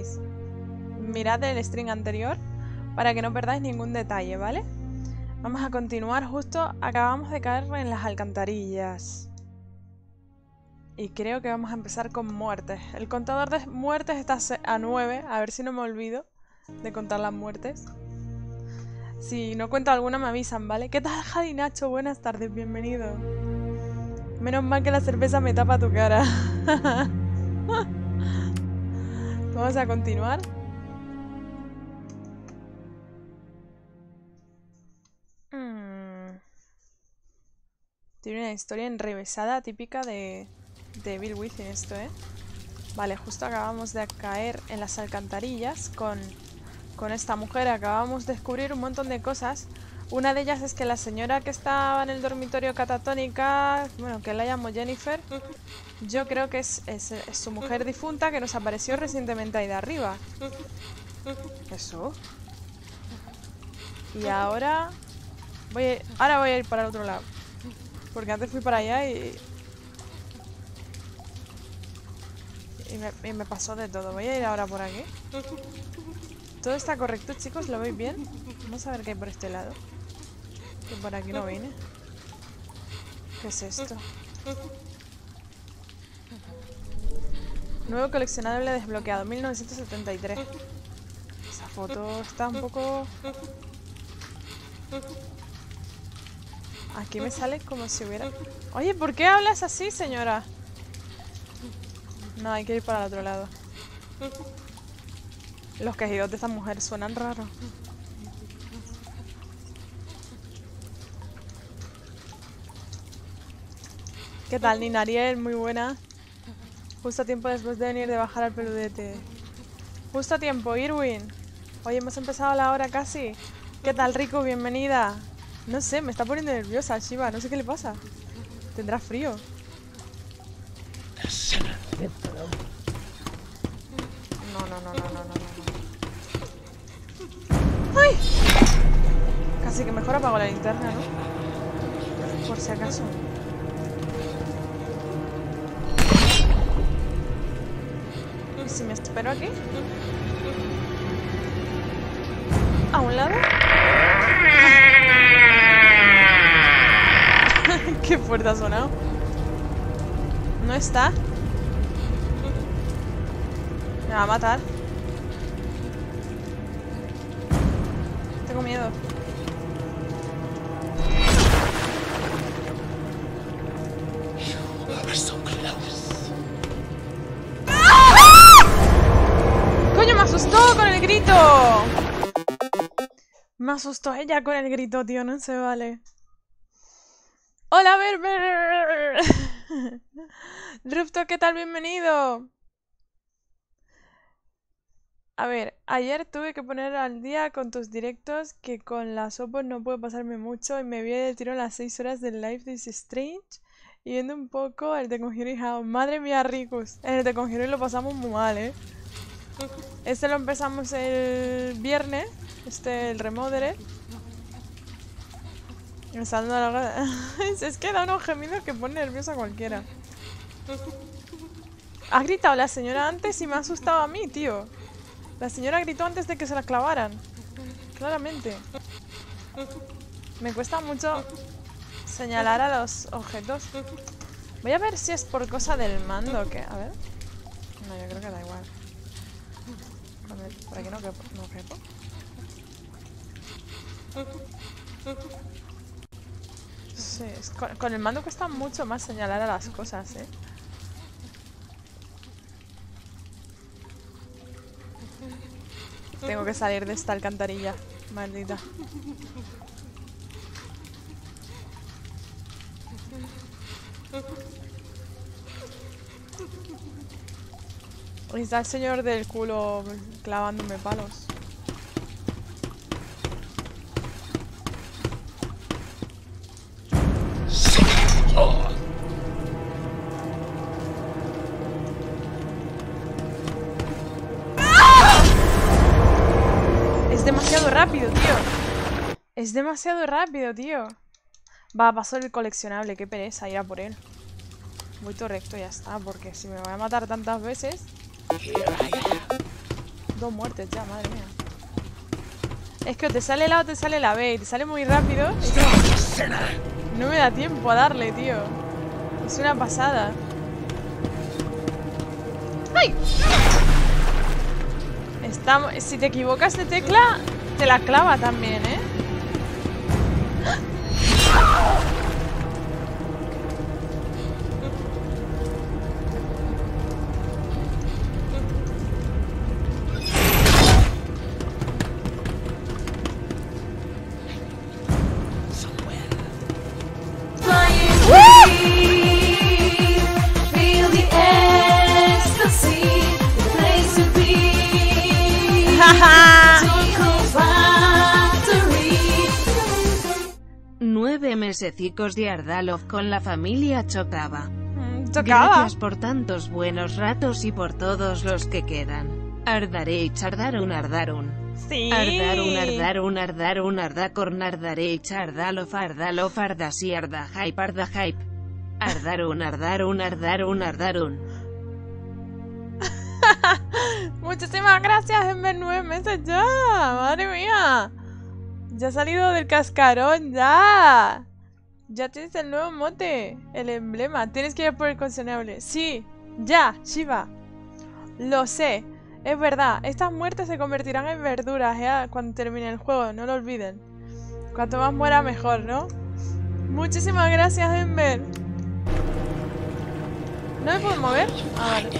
Mirad el string anterior para que no perdáis ningún detalle, ¿vale? Vamos a continuar. Justo acabamos de caer en las alcantarillas. Y creo que vamos a empezar con muertes. El contador de muertes está a 9. A ver si no me olvido de contar las muertes. Si no cuento alguna me avisan, ¿vale? ¿Qué tal, Jadi Nacho? Buenas tardes, bienvenido. Menos mal que la cerveza me tapa tu cara. Vamos a continuar. Tiene una historia enrevesada típica de Evil Within esto, ¿eh? Vale, justo acabamos de caer en las alcantarillas con esta mujer. Acabamos de descubrir un montón de cosas. Una de ellas es que la señora que estaba en el dormitorio catatónica, bueno, que la llamo Jennifer, yo creo que es su mujer difunta que nos apareció recientemente ahí de arriba. Eso. Y ahora voy a ir para el otro lado. Porque antes fui para allá y me pasó de todo. Voy a ir ahora por aquí. Todo está correcto, chicos, ¿lo veis bien? Vamos a ver qué hay por este lado. Que por aquí no vine. ¿Qué es esto? Nuevo coleccionable desbloqueado, 1973. Esa foto está un poco... Aquí me sale como si hubiera... Oye, ¿por qué hablas así, señora? No, hay que ir para el otro lado. Los quejidos de esta mujer suenan raros. ¿Qué tal, Nina Ariel? Muy buena. Justo a tiempo después de venir de bajar al peludete. Justo a tiempo, Irwin. Oye, hemos empezado la hora casi. ¿Qué tal, Rico? Bienvenida. No sé, me está poniendo nerviosa, Shiva. No sé qué le pasa. ¿Tendrá frío? No. ¡Ay! Casi que mejor apago la linterna, ¿no? Por si acaso. ¿Y si me espero aquí? ¿A un lado? Qué fuerte ha sonado. ¿No está? Me va a matar. Tengo miedo. ¡Coño, me asustó con el grito! Me asustó ella con el grito, tío, no se vale. ¡Hola, Berber! Rufto, ¿qué tal? Bienvenido. A ver, ayer tuve que poner al día con tus directos, que con las opos no puedo pasarme mucho, y me vi de tiro las 6 horas del Life is Strange y viendo un poco el de Conjuring House. Madre mía, Ricus, en el de Conjuring lo pasamos muy mal, ¿eh? Este lo empezamos el viernes, el Remodered. Me está dando la... Es que da unos gemidos que pone nerviosa a cualquiera. Ha gritado la señora antes y me ha asustado a mí, tío. La señora gritó antes de que se la clavaran. Claramente. Me cuesta mucho señalar a los objetos. Voy a ver si es por cosa del mando que... A ver. No, yo creo que da igual. A ver, por aquí no quepo. Sí, con el mando cuesta mucho más señalar a las cosas, ¿eh? Tengo que salir de esta alcantarilla, maldita. Ahí está el señor del culo clavándome palos. Es demasiado rápido, tío. Es demasiado rápido, tío. Va, paso el coleccionable. Qué pereza ir a por él. Voy todo recto y ya está. Porque si me va a matar tantas veces... 2 muertes ya, madre mía. Es que o te sale la A o te sale la B. Y te sale muy rápido. No me da tiempo a darle, tío. Es una pasada. ¡Ay! Si te equivocas de tecla, te la clava también, ¿eh? Mesecicos de Ardalov con la familia Chocaba. Gracias por tantos buenos ratos y por todos los que quedan. Ardareich Ardarun Ardarun. Sí. Ardarun Ardacorn Ardareich Ardalov Ardasi Ardahype Ardahype. Ardarun. Muchísimas gracias, Ember, 9 meses ya. Madre mía. Ya ha salido del cascarón, ya. Ya tienes el nuevo mote, el emblema. Tienes que ir por el coleccionable. Sí, ya, Shiva. Lo sé. Es verdad, estas muertes se convertirán en verduras cuando termine el juego, no lo olviden. Cuanto más muera, mejor, ¿no? Muchísimas gracias, Ember. ¿No me puedo mover? Ah, vale.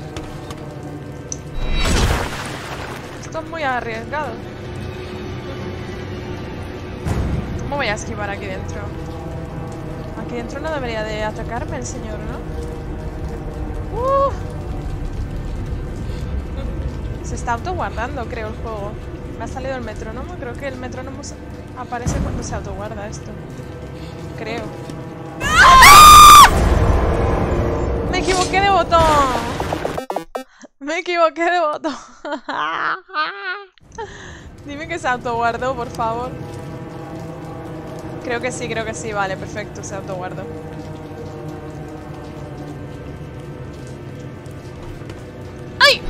Esto es muy arriesgado. ¿Cómo voy a esquivar aquí dentro? Aquí dentro no debería de atacarme el señor, ¿no? Se está autoguardando, creo, el juego. Me ha salido el metrónomo. Creo que el metrónomo aparece cuando se autoguarda esto. Creo. ¡Me equivoqué de botón! ¡Me equivoqué de botón! Dime que se autoguardó, por favor. Creo que sí, vale, perfecto, se autoguardó. ¡Ay!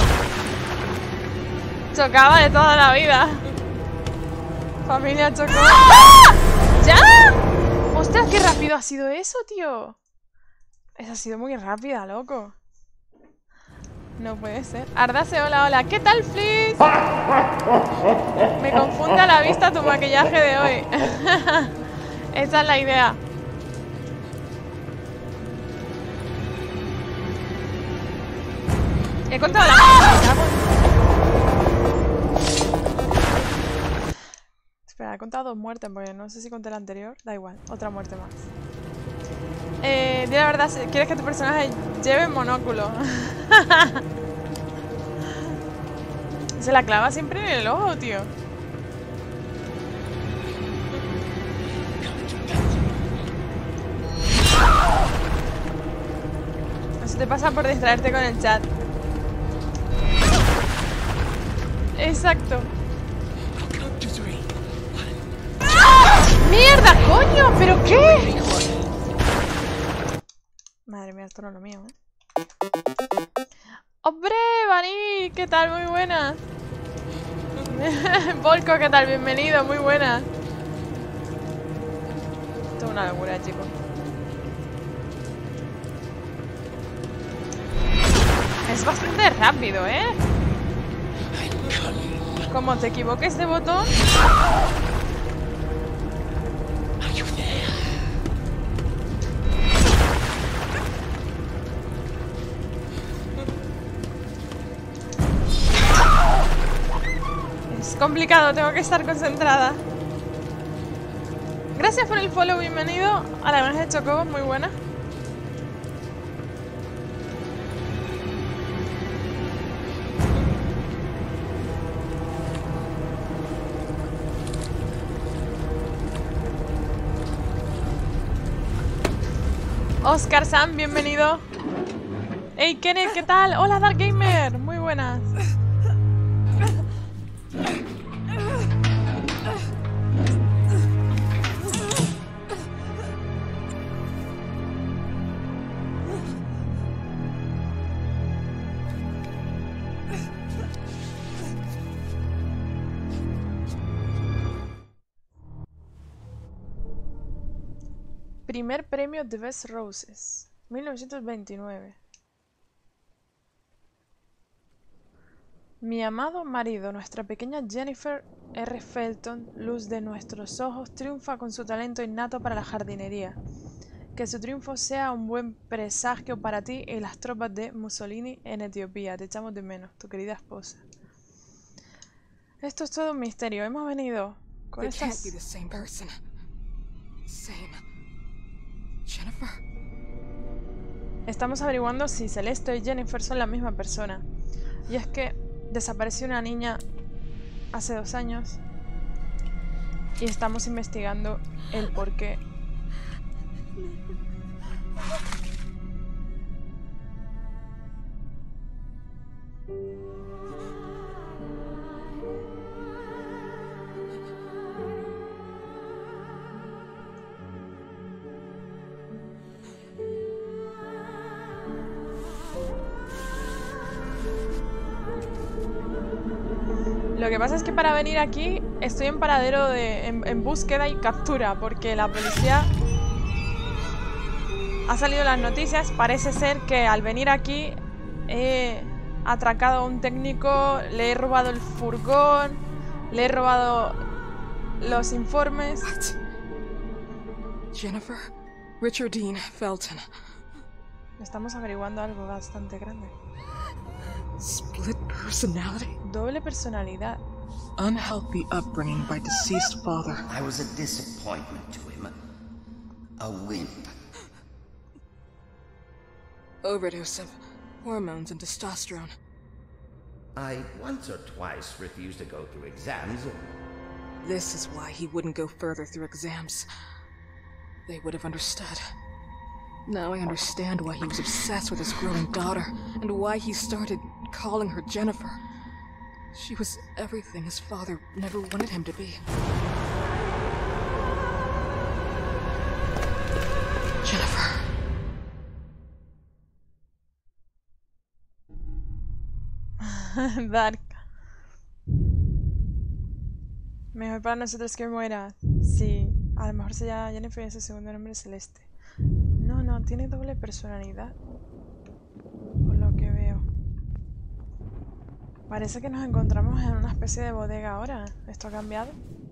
Chocaba de toda la vida. Familia chocó. ¡Ah! ¿Ya? ¡Ostras, qué rápido ha sido eso, tío! Esa ha sido muy rápida, loco. No puede ser. Ardase, hola. ¿Qué tal, Fliss? Me confunde a la vista tu maquillaje de hoy. Esa es la idea. He contado la música. Espera, he contado 2 muertes porque no sé si conté la anterior. Da igual, otra muerte más. Di la verdad, ¿quieres que tu personaje lleve monóculo? Se la clava siempre en el ojo, tío. Eso te pasa por distraerte con el chat. Exacto. ¡Mierda, coño! ¿Pero qué? Madre mía, esto no es lo mío, ¿eh? ¡Hombre, Vani! ¿Qué tal? Muy buena. Volko, ¿qué tal? Bienvenido, muy buena. Esto es una locura, chicos. Es bastante rápido, ¿eh? Como te equivoques de botón... Es complicado, tengo que estar concentrada. Gracias por el follow, bienvenido a la granja de Chocobo, muy buena. Oscar Sam, bienvenido. Hey Kenneth, ¿qué tal? Hola Dark Gamer, muy buenas. Primer premio The Best Roses, 1929. Mi amado marido, nuestra pequeña Jennifer R. Felton, luz de nuestros ojos, triunfa con su talento innato para la jardinería. Que su triunfo sea un buen presagio para ti y las tropas de Mussolini en Etiopía. Te echamos de menos, tu querida esposa. Esto es todo un misterio. Hemos venido con estas... Estamos averiguando si Celeste y Jennifer son la misma persona. Y es que desapareció una niña hace 2 años y estamos investigando el porqué. Lo que pasa es que para venir aquí estoy en paradero en búsqueda y captura, porque la policía ha salido en las noticias. Parece ser que al venir aquí he atracado a un técnico, le he robado el furgón, le he robado los informes. What? Jennifer Richardine Felton. Estamos averiguando algo bastante grande. Split personality. Doble personalidad. Unhealthy upbringing by deceased father. I was a disappointment to him. A wimp. Overdose of hormones and testosterone. I once or twice refused to go through exams. This is why he wouldn't go further through exams. They would have understood. Now I understand why he was obsessed with his growing daughter, and why he started calling her Jennifer. She was everything his father never wanted him to be. Jennifer. Dark. Mejor para nosotros que muera. Sí, a lo mejor se llama Jennifer y su segundo nombre es Celeste. No, tiene doble personalidad. Por lo que veo. Parece que nos encontramos en una especie de bodega ahora. ¿Esto ha cambiado?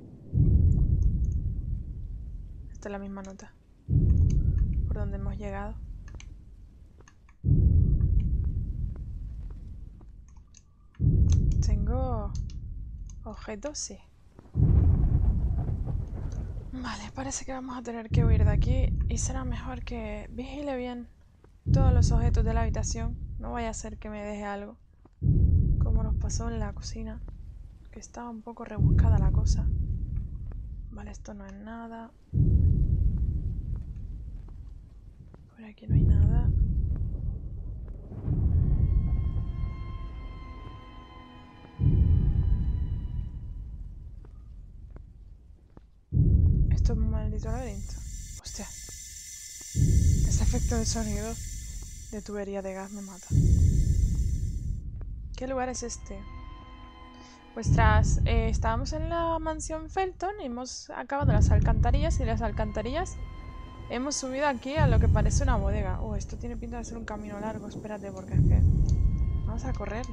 Esta es la misma nota. Por donde hemos llegado. Tengo objetos, sí. Vale, parece que vamos a tener que huir de aquí y será mejor que vigile bien todos los objetos de la habitación. No vaya a ser que me deje algo, como nos pasó en la cocina, que estaba un poco rebuscada la cosa. Vale, esto no es nada. Por aquí no hay nada. Esto es un maldito laberinto. Hostia. Ese efecto de sonido de tubería de gas me mata. ¿Qué lugar es este? Pues tras... estábamos en la mansión Felton y hemos acabado las alcantarillas, y las alcantarillas hemos subido aquí a lo que parece una bodega. Esto tiene pinta de ser un camino largo. Espérate, porque es que... Vamos a correr.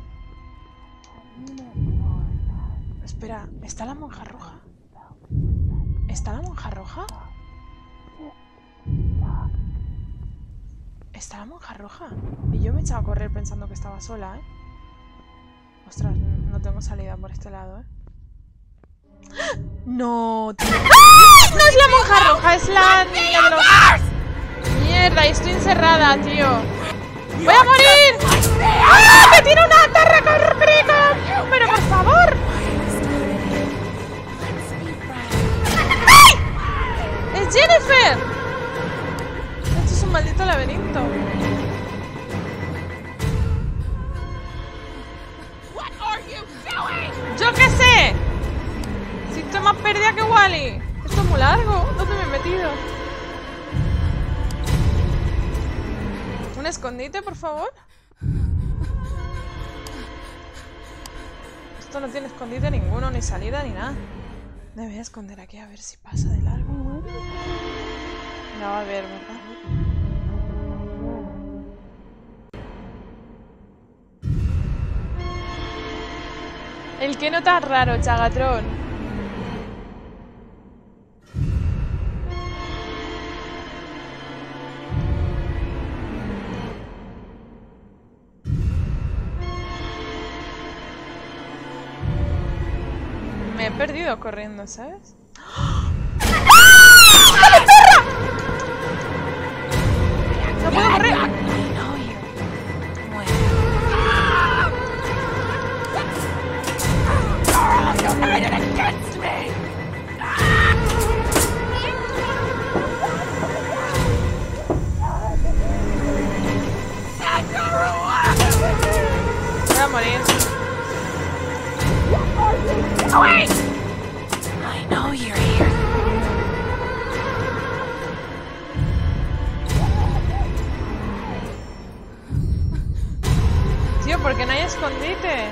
Espera, ¿está la monja roja? ¿Está la monja roja? ¿Está la monja roja? Y yo me he echado a correr pensando que estaba sola, ¿eh? Ostras, no tengo salida por este lado, ¿eh? ¡No, tío! ¡Ah! ¡No es la monja roja! ¡Es la niña de los... ¡Mierda! Y estoy encerrada, tío. ¡Voy a morir! ¡Ah! ¡Me tiene una tarra con... ¡Pero por favor! ¡Es Jennifer! Esto es un maldito laberinto. ¡Yo qué sé! Si estoy más perdida que Wally. Esto es muy largo. ¿Dónde me he metido? ¿Un escondite, por favor? Esto no tiene escondite ninguno, ni salida, ni nada. Me voy a esconder aquí a ver si pasa de largo. La va a ver, ¿verdad? El que no tan raro, Chagatrón. Me he perdido corriendo, ¿sabes? ¡No puedo correr! Voy a morir. I know you're here. Tío, ¿por qué no hay escondite?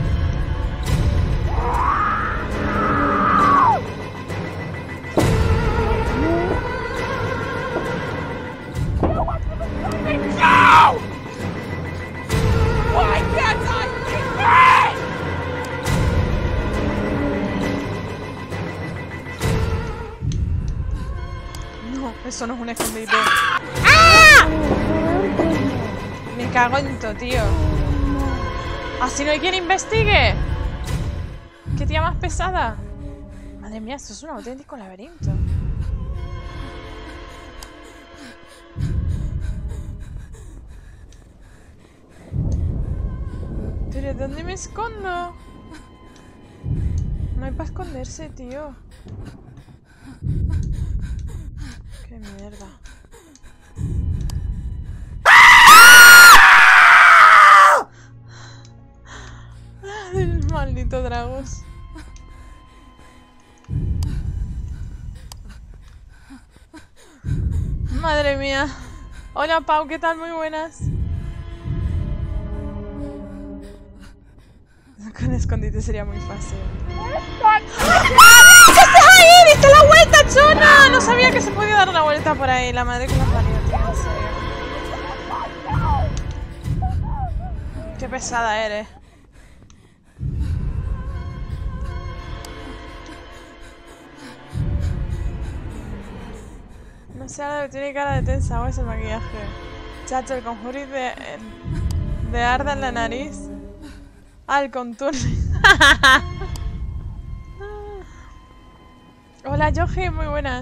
No, eso no es un escondite. ¡Ah! Me cago en todo, tío. ¿Así no hay quien investigue? ¿Qué tía más pesada? Madre mía, esto es un auténtico laberinto. ¿Pero dónde me escondo? No hay para esconderse, tío. Qué mierda. Maldito Dragos. Madre mía. Hola Pau, ¿qué tal? Muy buenas. Con escondite sería muy fácil. ¡Ah! ¡Que estás ahí! ¡Diste la vuelta, chona! No sabía que se podía dar la vuelta por ahí. La madre que nos parió, tío, en serio. Qué pesada eres. No sé, ahora tiene cara de tensa o es el maquillaje. Chacho, el conjuro de arda en la nariz. Ah, el contorno. Hola, Yoji, muy buena.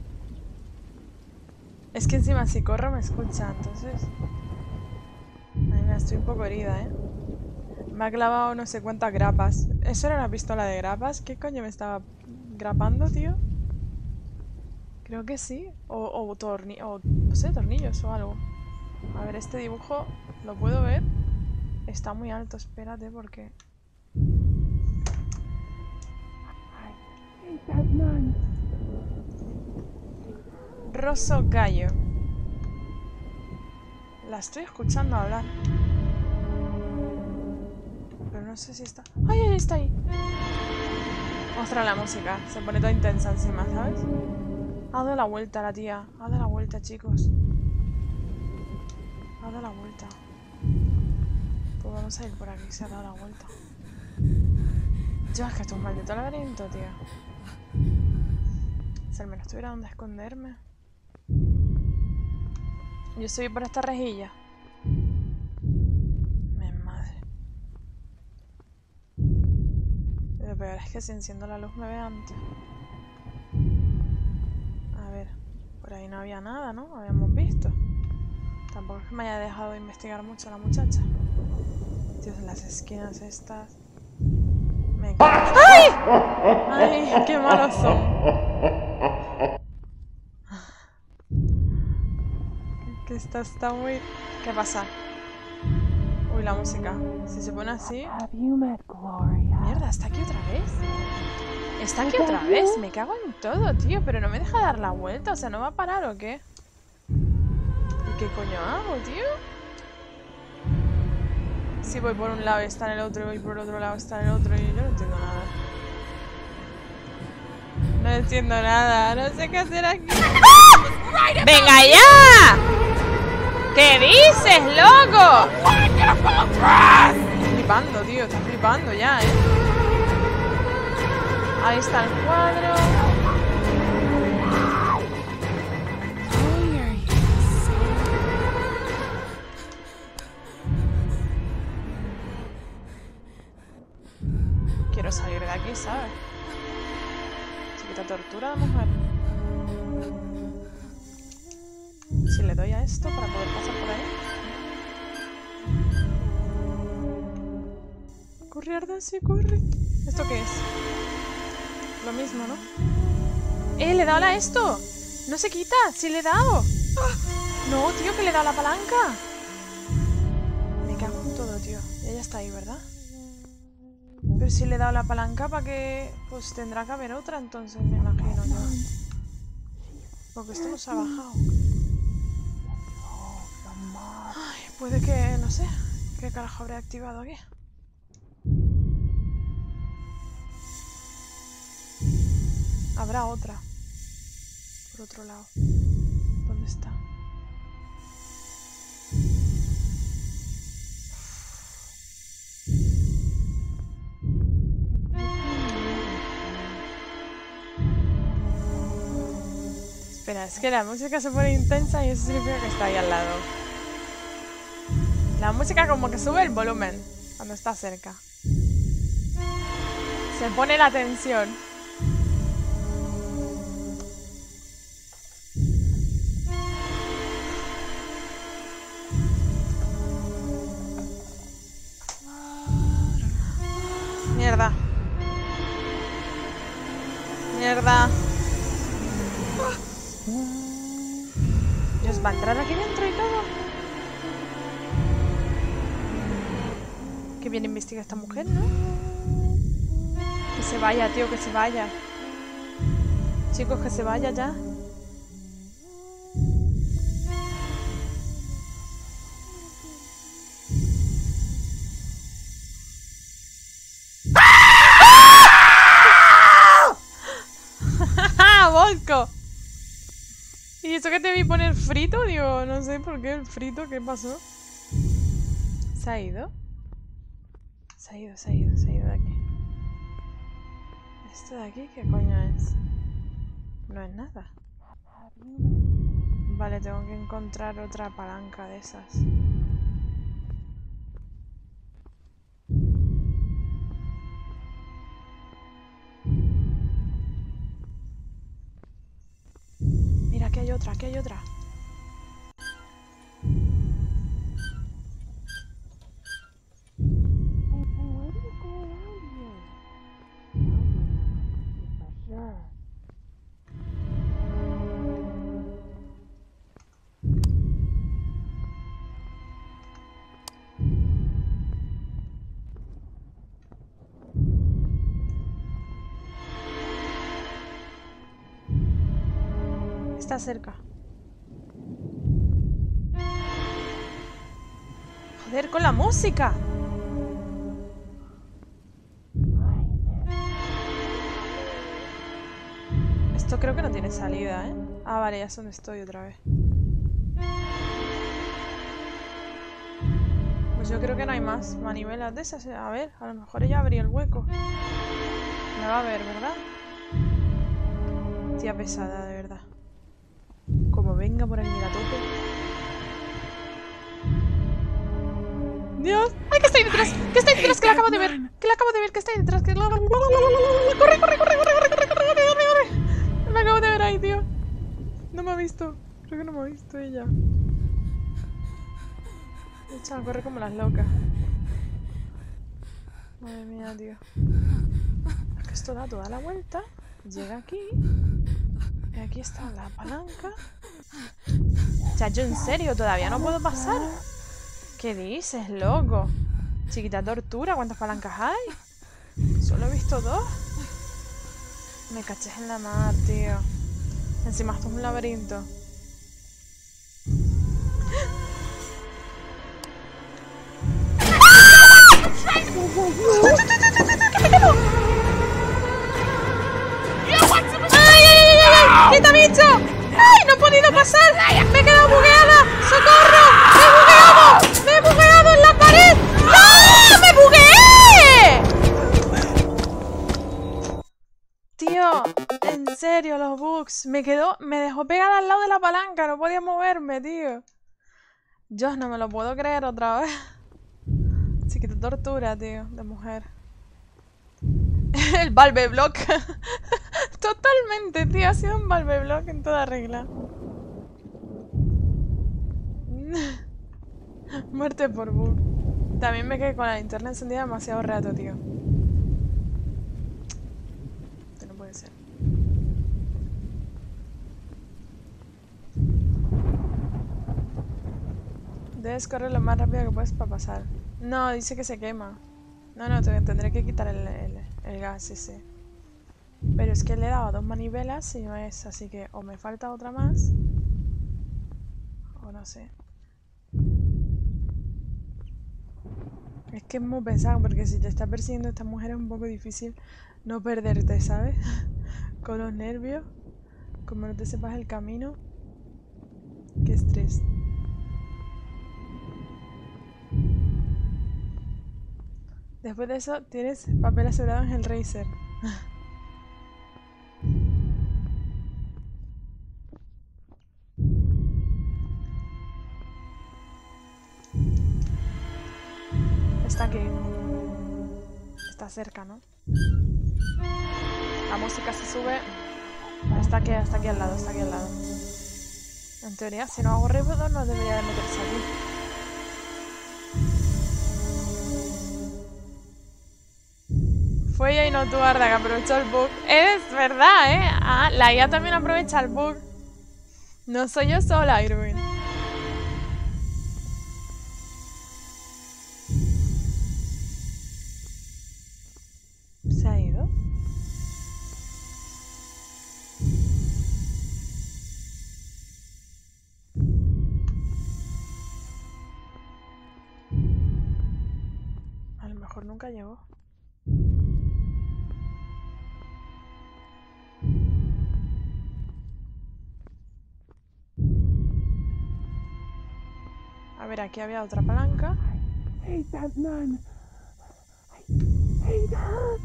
Es que encima si corro me escucha, entonces... Ay, mira, estoy un poco herida, ¿eh? Me ha clavado no sé cuántas grapas. ¿Eso era una pistola de grapas? ¿Qué coño me estaba grapando, tío? Creo que sí. O no sé, tornillos o algo. A ver, este dibujo lo puedo ver. Está muy alto, espérate, porque... Rosso Gallo. La estoy escuchando hablar. Pero no sé si está... ¡Ay, ahí está ahí! Ostras, la música. Se pone toda intensa encima, ¿sabes? Ha dado la vuelta la tía. Ha dado la vuelta, chicos. Ha dado la vuelta. Pues vamos a ir por aquí. Se ha dado la vuelta. Yo, es que esto es un maldito laberinto, tío. Si al menos tuviera donde esconderme. Yo estoy por esta rejilla. Mi madre. Lo peor es que si enciendo la luz me ve antes. A ver, por ahí no había nada, ¿no? Habíamos visto. Tampoco es que me haya dejado investigar mucho la muchacha. Dios, en las esquinas estas... Me... ¡Ay! ¡Ay, qué malos son! Que está muy... ¿Qué pasa? Uy, la música. Si se pone así... Mierda, ¿está aquí otra vez? ¿Está aquí otra vez? Me cago en todo, tío. Pero no me deja dar la vuelta. O sea, ¿no va a parar o qué? ¿Y qué coño hago, tío? Si voy por un lado y está en el otro, y voy por otro lado y está en el otro, y yo no entiendo nada. No entiendo nada. No sé qué hacer aquí. ¡Venga ya! ¿Qué dices, loco? Estoy flipando, tío. Estoy flipando ya, Ahí está el cuadro. Quiero salir de aquí, ¿sabes? Chiquita tortura a la mujer. Si le doy a esto para poder pasar por ahí. Corre, Arda, sí, corre. ¿Esto qué es? Lo mismo, ¿no? Le he dado a esto. No se quita. Sí le he dado. No, tío, que le he dado la palanca. Me cago en todo, tío. Ella está ahí, ¿verdad? Pero si le he dado la palanca, ¿para qué? Pues tendrá que haber otra entonces, me imagino yo. Porque esto no se ha bajado. Ay, puede que... no sé. ¿Qué carajo habré activado aquí? Habrá otra. Por otro lado. ¿Dónde está? Espera, es que la música se pone intensa y eso significa que está ahí al lado. La música como que sube el volumen cuando está cerca. Se pone la tensión. Mierda. Mierda. Dios, ¿va a entrar aquí dentro y todo? Qué bien investiga esta mujer, ¿no? Que se vaya, tío, que se vaya. Chicos, que se vaya ya. ¡Volco! ¿Y eso que te vi poner frito? Digo, no sé por qué el frito, ¿qué pasó? ¿Se ha ido? Se ha ido de aquí. ¿Esto de aquí qué coño es? No es nada. Vale, tengo que encontrar otra palanca de esas. Mira, aquí hay otra, aquí hay otra. Está cerca. Joder, con la música. Esto creo que no tiene salida, ¿eh? Ah, vale, ya sé dónde estoy otra vez. Pues yo creo que no hay más manivelas de esas. A ver, a lo mejor ella abría el hueco. Me va a ver, ¿verdad? Tía pesada, de verdad. Como venga por ahí, mira, tope. ¡Dios! ¡Ay, que está ahí detrás! ¡Que está ahí detrás! ¡Que la acabo de ver! ¡Que la acabo de ver! ¡Que está ahí detrás! ¡Que la... ¡Corre, corre, corre, corre, corre, corre, corre! Me acabo de ver ahí, tío. No me ha visto. Creo que no me ha visto ella. Echa, corre como las locas. Madre mía, tío. Es que esto da toda la vuelta. Llega aquí. Y aquí está la palanca. Chacho, en serio, todavía no puedo pasar. ¿Qué dices, loco? Chiquita tortura, ¿cuántas palancas hay? Solo he visto 2. Me caches en la mar, tío. Encima esto es un laberinto. ¡Qué serio, los bugs. Me dejó pegada al lado de la palanca, no podía moverme, tío. Yo no me lo puedo creer otra vez. Sí que te tortura, tío, de mujer. El Valve Block. Totalmente, tío, ha sido un Valve Block en toda regla. Muerte por bug. También me quedé con la linterna encendida demasiado rato, tío. Esto no puede ser. Debes correr lo más rápido que puedes para pasar. No, dice que se quema. No, tendré que quitar el gas ese. Pero es que le he dado 2 manivelas y no es, así que o me falta otra más o no sé. Es que es muy pesado porque si te está persiguiendo esta mujer es un poco difícil no perderte, ¿sabes? Con los nervios, como no te sepas el camino. Qué estrés. Después de eso tienes papel asegurado en el Razer. Está aquí. Está cerca, ¿no? La música se sube. Está aquí al lado, está aquí al lado. En teoría, si no hago ruido, no debería de meterse aquí. Fue ella y no tú, Arda, que aprovechó el bug. Es verdad, ¿eh? Ah, la IA también aprovecha el bug. No soy yo sola, Irwin. ¿Se ha ido? A lo mejor nunca llegó. A ver, aquí había otra palanca. Hate that nun. I hate her.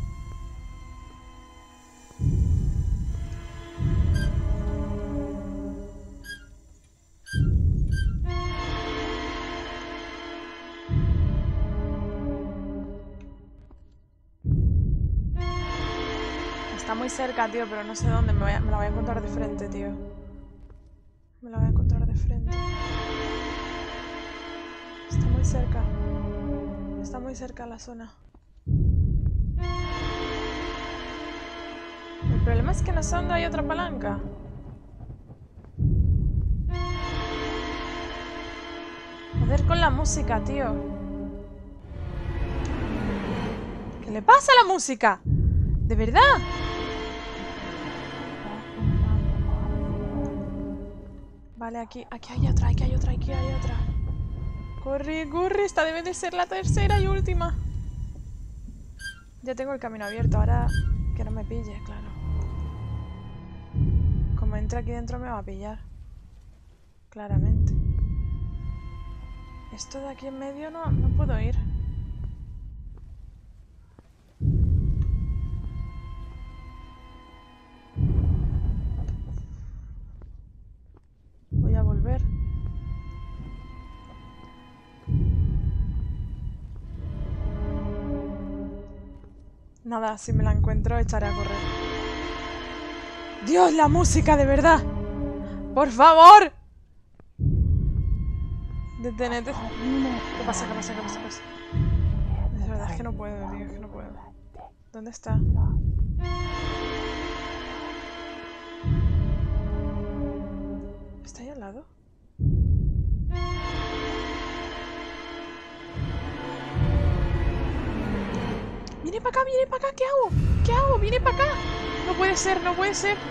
Está muy cerca, tío, pero no sé dónde. Me la voy a encontrar de frente, tío. Me la voy a encontrar de frente. Está muy cerca. Está muy cerca la zona. El problema es que no sé dónde hay otra palanca. Joder con la música, tío. ¿Qué le pasa a la música? ¿De verdad? Vale, aquí hay otra, aquí hay otra. Corre, corre, esta debe de ser la tercera y última. Ya tengo el camino abierto, ahora que no me pille, claro. Como entre aquí dentro me va a pillar. Claramente. Esto de aquí en medio no puedo ir. Voy a volver. Nada, si me la encuentro echaré a correr. ¡Dios, la música, de verdad! ¡Por favor! Detenete. ¿Qué pasa? De verdad, es que no puedo, tío, es que no puedo. ¿Dónde está? ¿Está ahí al lado? Viene para acá, ¿qué hago? ¿Qué hago? Viene para acá. No puede ser, no puede ser.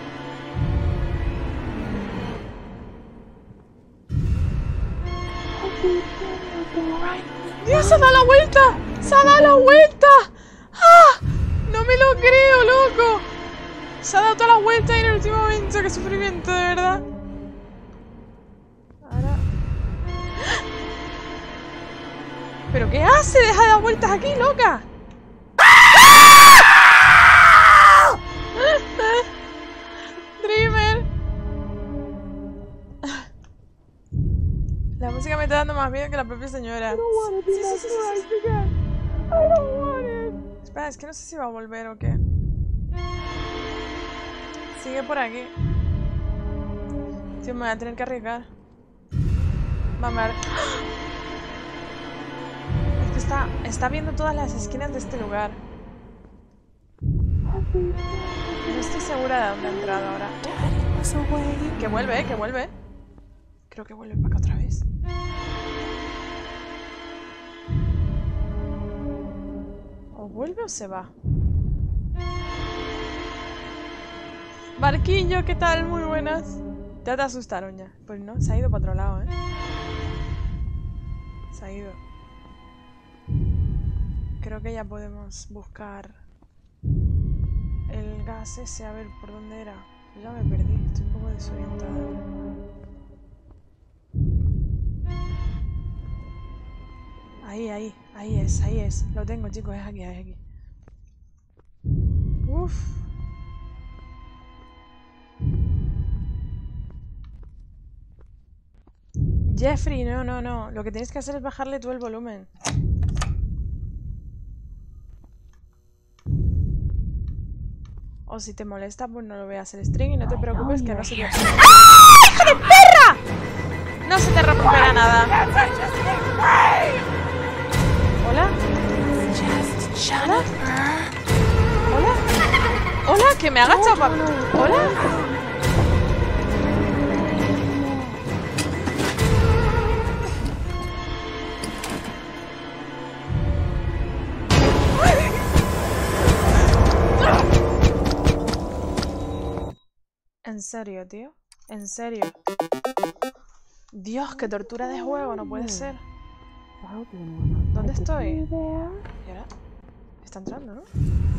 ¡Dios, se ha dado la vuelta! ¡Se ha dado la vuelta! ¡Ah! No me lo creo, loco. Se ha dado toda la vuelta y en el último momento. ¡Qué sufrimiento, de verdad! Ahora... ¿Pero qué hace? ¡Deja de dar vueltas aquí, loca! está dando más miedo que la propia señora. Sí. Espera, es que no sé si va a volver o qué. Sigue por aquí. Tío, me voy a tener que arriesgar. Vamos a ver. Es que está viendo todas las esquinas de este lugar. No estoy segura de dónde ha entrado ahora. Que vuelve, que vuelve. Creo que vuelve para acá otra vez. ¿O vuelve o se va? Barquillo, ¿qué tal? Muy buenas. Ya te asustaron ya. Pues no, se ha ido para otro lado, ¿eh? Se ha ido. Creo que ya podemos buscar el gas ese, a ver por dónde era. Yo ya me perdí, estoy un poco desorientada. Ahí es. Lo tengo, chicos, es aquí, es aquí. Uf. Jeffrey, no. Lo que tienes que hacer es bajarle tú el volumen. O si te molesta, pues no lo veas el string y no te preocupes que no se te... ¡Ah! ¡Hijo de perra! No se te romperá nada. ¿Hola? ¿Hola? ¿Hola? ¿Que me ha agachado para...? ¿Hola? ¿En serio, tío? ¿En serio? Dios, qué tortura de juego, no puede ser. ¿Dónde estoy? ¿Y ahora? Está entrando, ¿no?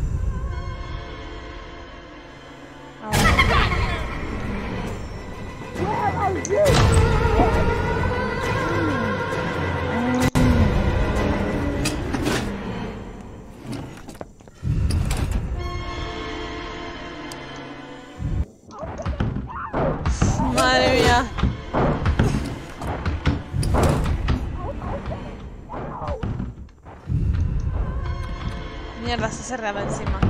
Madre mía. Mierda, se ha cerrado encima.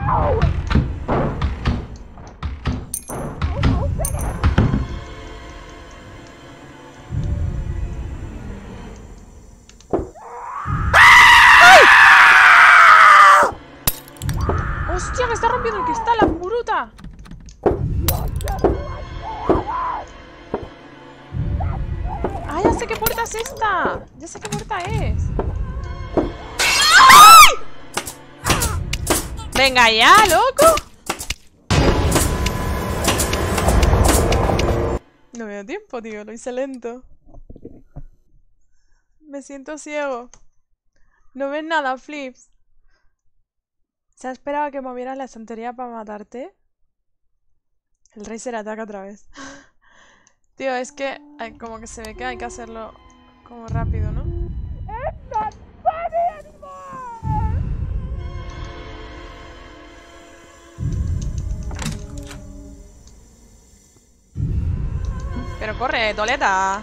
¡Hostia, me está rompiendo el cristal, la bruta! ¡Ah, ya sé qué puerta es esta! Ya sé qué puerta es. ¡Venga ya, loco! No me da tiempo, tío. Lo hice lento. Me siento ciego. No ves nada, Flips. ¿Se ha esperado a que movieras la estantería para matarte? El Razer ataca otra vez. Tío, es que como que se ve que hay que hacerlo como rápido, ¿no? Pero corre, Toleta.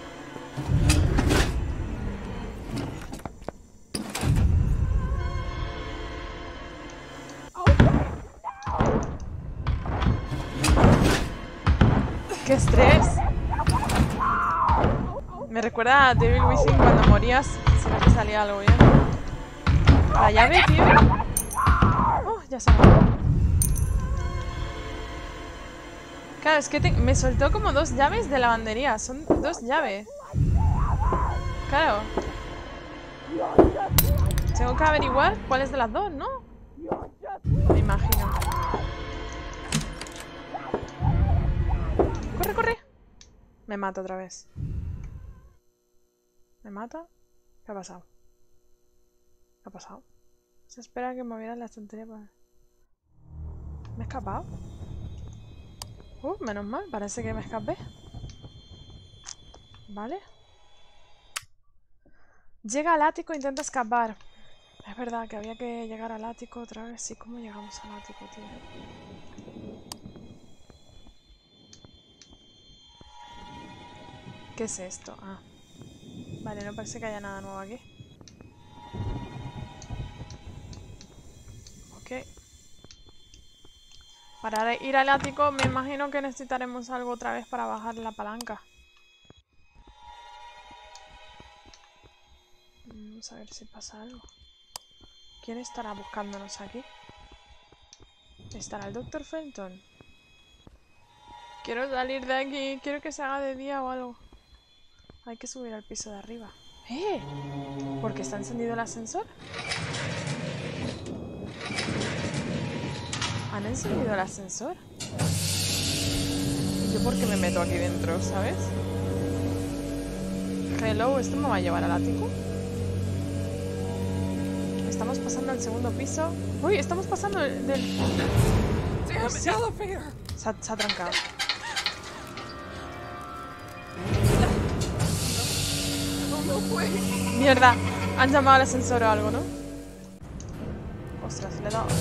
¡Qué estrés! Me recuerda a Devil Within cuando morías, siempre te salía algo bien. La llave, tío. Oh, ya se va. Claro, es que me soltó como 2 llaves de lavandería. Son 2 llaves. Claro. Tengo que averiguar cuál es de las 2, ¿no? Me imagino. ¡Corre, corre! Me mata otra vez. ¿Me mata? ¿Qué ha pasado? ¿Qué ha pasado? Se espera que moviera la estantería para... ¿Me he escapado? Menos mal, parece que me escapé. Vale. Llega al ático e intenta escapar. Es verdad que había que llegar al ático otra vez. Sí, ¿cómo llegamos al ático, tío? ¿Qué es esto? Ah. Vale, no parece que haya nada nuevo aquí. Ok. Para ir al ático me imagino que necesitaremos algo otra vez para bajar la palanca. Vamos a ver si pasa algo. ¿Quién estará buscándonos aquí? ¿Estará el Dr. Fenton? Quiero salir de aquí. Quiero que se haga de día o algo. Hay que subir al piso de arriba. ¡Eh! ¿Por qué está encendido el ascensor? ¿Han encendido el ascensor? ¿Y yo por qué me meto aquí dentro, sabes? Hello, ¿esto me va a llevar al ático? Estamos pasando al segundo piso. ¡Uy! Estamos pasando del... Damn Sí. elevator! Se ha trancado. Oh, no way! Mierda, han llamado al ascensor o algo, ¿no? Ostras, le he dado...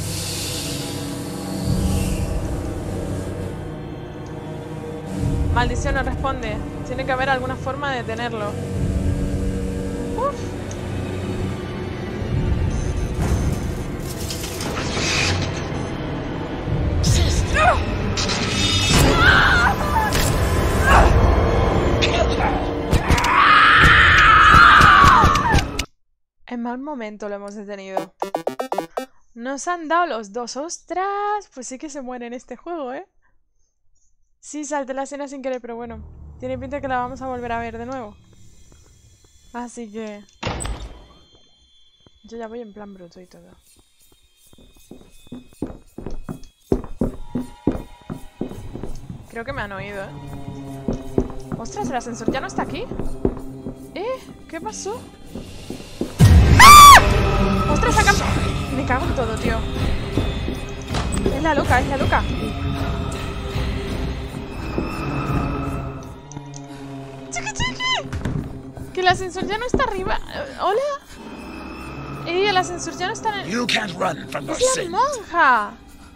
Maldición, no responde. Tiene que haber alguna forma de detenerlo. Uf. En mal momento lo hemos detenido. Nos han dado los dos. ¡Ostras! Pues sí que se muere en este juego, ¿eh? Sí, salté la escena sin querer, pero bueno. Tiene pinta que la vamos a volver a ver de nuevo. Así que... yo ya voy en plan bruto y todo. Creo que me han oído, ¿eh? ¡Ostras! ¿El ascensor ya no está aquí? ¿Qué pasó? ¡Ah! ¡Ostras! Acá... me cago en todo, tío. Es la loca, es la loca. ¡Chiqui, chiqui! Que el ascensor ya no está arriba. ¿Hola? El ascensor ya no está en el... You can't run from your ¡Es la sins. monja!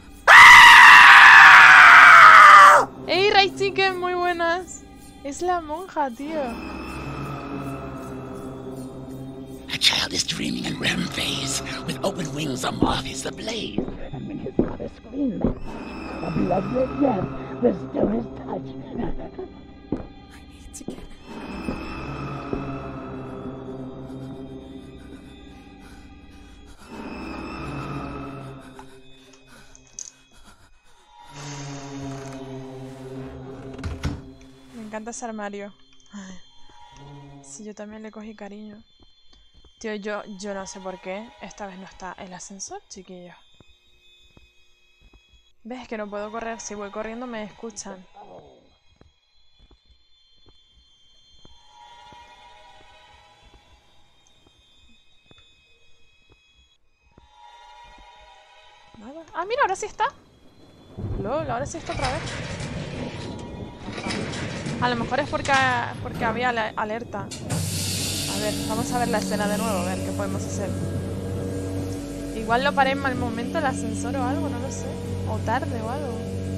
¡Ey, Ray Chicken! Muy buenas. Es la monja, tío. A child is dreaming in REM phase. With open wings, a moth is ablaze. And when his mother screamed that much, a blood-red death was still his touch. It's again. Me encanta ese armario. Ay. Sí, yo también le cogí cariño. Tío, yo no sé por qué esta vez no está el ascensor, chiquillos. ¿Ves que no puedo correr? Si voy corriendo me escuchan. Nada. Ah, mira, ahora sí está. LOL, ahora sí está otra vez. A lo mejor es porque había alerta. A ver, vamos a ver la escena de nuevo, a ver qué podemos hacer. Igual lo paré en mal momento el ascensor o algo, no lo sé. O tarde o algo.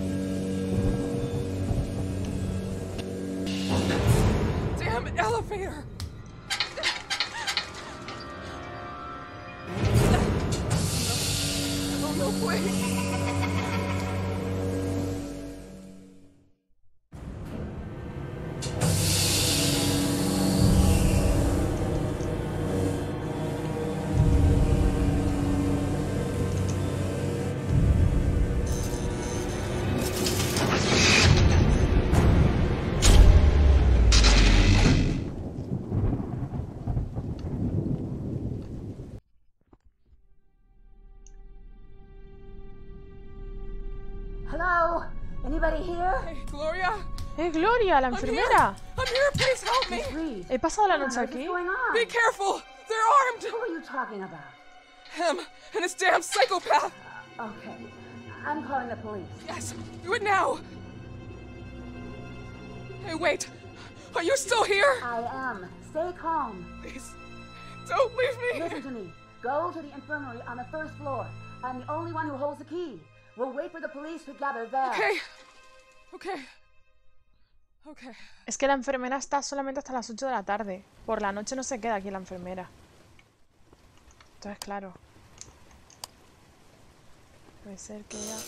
Damn elevator! Oh, no way! Hello? Anybody here? Hey, Gloria? Gloria, la I'm here! enfermera! I'm here! Please help me! Miss Reed. He pasado la noche What's aquí. going on? Be careful! They're armed! Who are you talking about? Him and his damn psychopath! Okay. I'm calling the police. Yes, do it now! Hey, wait! Are you still here? I am. Stay calm. Please, don't leave me! Listen to me. Go to the infirmary on the first floor. I'm the only one who holds the key. We'll wait for the police to gather there. Okay. Okay. Es que la enfermera está solamente hasta las 8 de la tarde. Por la noche no se queda aquí la enfermera. Entonces, claro. Puede ser que ya...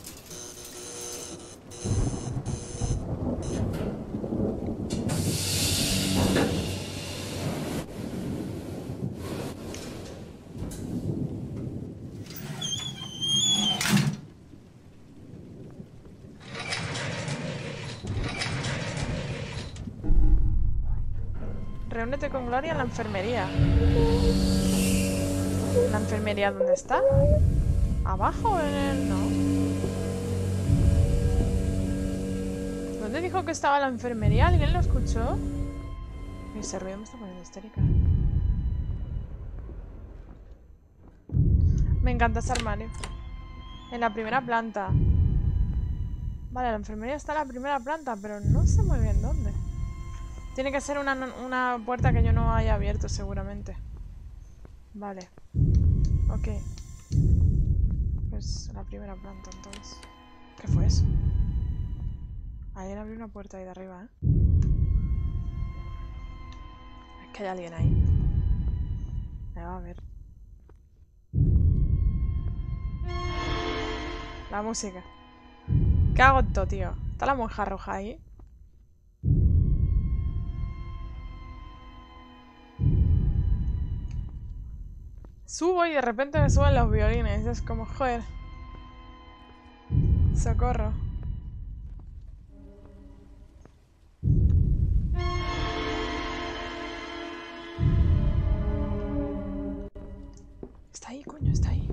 Reúnete con Gloria en la enfermería. ¿La enfermería dónde está? ¿Abajo o en el...? No. ¿Dónde dijo que estaba la enfermería? ¿Alguien lo escuchó? Ese ruido me está poniendo histérica. Me encanta ese armario. En la primera planta. Vale, la enfermería está en la primera planta, pero no sé muy bien dónde. Tiene que ser una puerta que yo no haya abierto, seguramente. Vale. Ok. Pues la primera planta, entonces. ¿Qué fue eso? Alguien abrió una puerta ahí de arriba, ¿eh? Es que hay alguien ahí. Me va a ver. La música. ¿Qué hago esto, tío? ¿Está la monja roja ahí? Subo y de repente me suben los violines. Es como, joder. Socorro. Está ahí, coño, está ahí.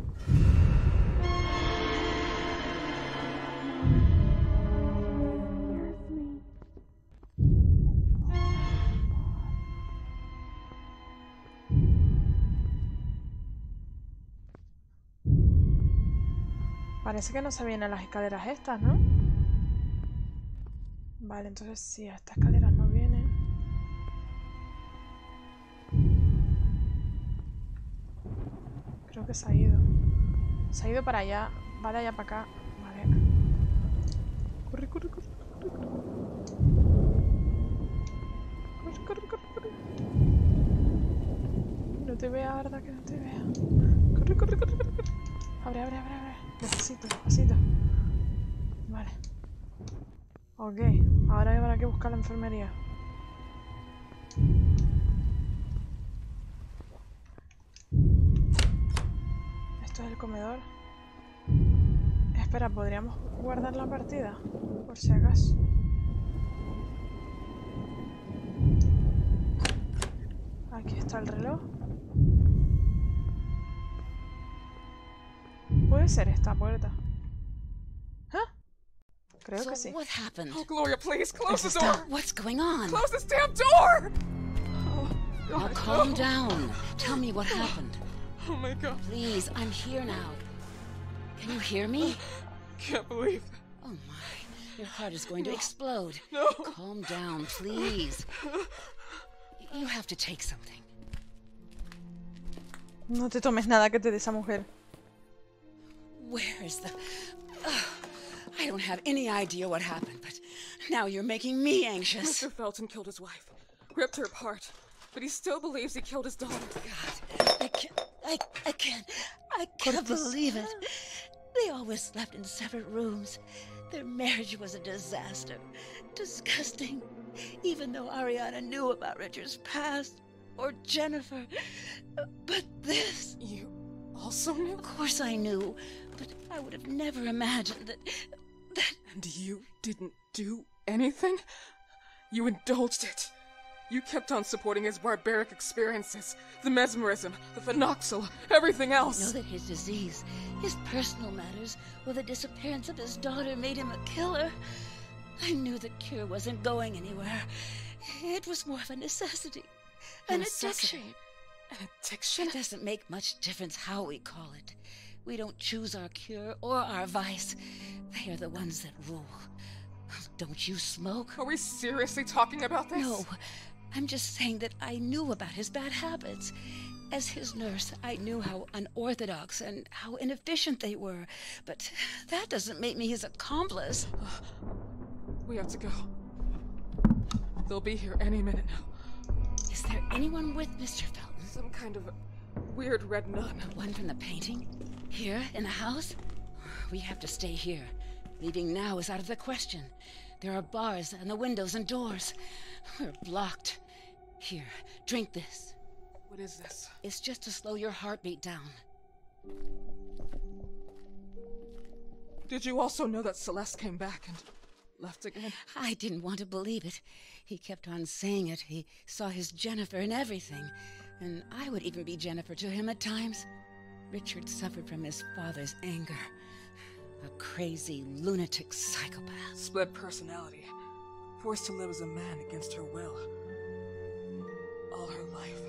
Parece que no se vienen las escaleras estas, ¿no? Vale, entonces sí, a estas escaleras no viene. Creo que se ha ido. Se ha ido para allá. Vale, allá para acá. Vale. Corre, corre, corre, corre, corre. Corre, corre, corre, corre. No te vea, ¿verdad? Que no te vea. Corre, corre, corre, corre, corre. Abre, abre, abre, abre. Despacito, despacito. Vale. Ok, ahora habrá que buscar la enfermería. Esto es el comedor. Espera, ¿podríamos guardar la partida? Por si acaso. Aquí está el reloj. Puede ser esta puerta. ¿Ah? Creo que sí. What happened? Oh, Gloria, please, close the Stop. door! What's going on? Close this damn door! Now calm down. Tell me what happened. Oh my god, Please, I'm here now. Can you hear me? can't believe. Oh my, your heart is going to explode. No. Calm down, please. You have to take something. No te tomes nada que te dé esa mujer. Where is the... I don't have any idea what happened, but now you're making me anxious. Mr. Felton killed his wife, ripped her apart, but he still believes he killed his daughter. God, I can't believe it. They always slept in separate rooms. Their marriage was a disaster. Disgusting. Even though Ariana knew about Richard's past, or Jennifer. But this... You also knew? Of course I knew, but I would have never imagined that... And you didn't do anything? You indulged it. You kept on supporting his barbaric experiences, the mesmerism, the phenoxyl, everything I else. know that his disease, his personal matters, or the disappearance of his daughter made him a killer. I knew the cure wasn't going anywhere. It was more of a necessity. An addiction. An addiction? It doesn't make much difference how we call it. We don't choose our cure or our vice. They are the ones that rule. Don't you smoke? Are we seriously talking about this? No. I'm just saying that I knew about his bad habits. As his nurse, I knew how unorthodox and how inefficient they were. But that doesn't make me his accomplice. We have to go. They'll be here any minute now. Is there anyone with Mr. Felton? Some kind of weird red nun. The one from the painting? Here, in the house? We have to stay here. Leaving now is out of the question. There are bars and the windows and doors. We're blocked. Here, drink this. What is this? It's just to slow your heartbeat down. Did you also know that Celeste came back and left again? I didn't want to believe it. He kept on saying it. He saw his Jennifer in everything. And I would even be Jennifer to him at times. Richard suffered from his father's anger. A crazy, lunatic psychopath. Split personality. Forced to live as a man against her will. All her life.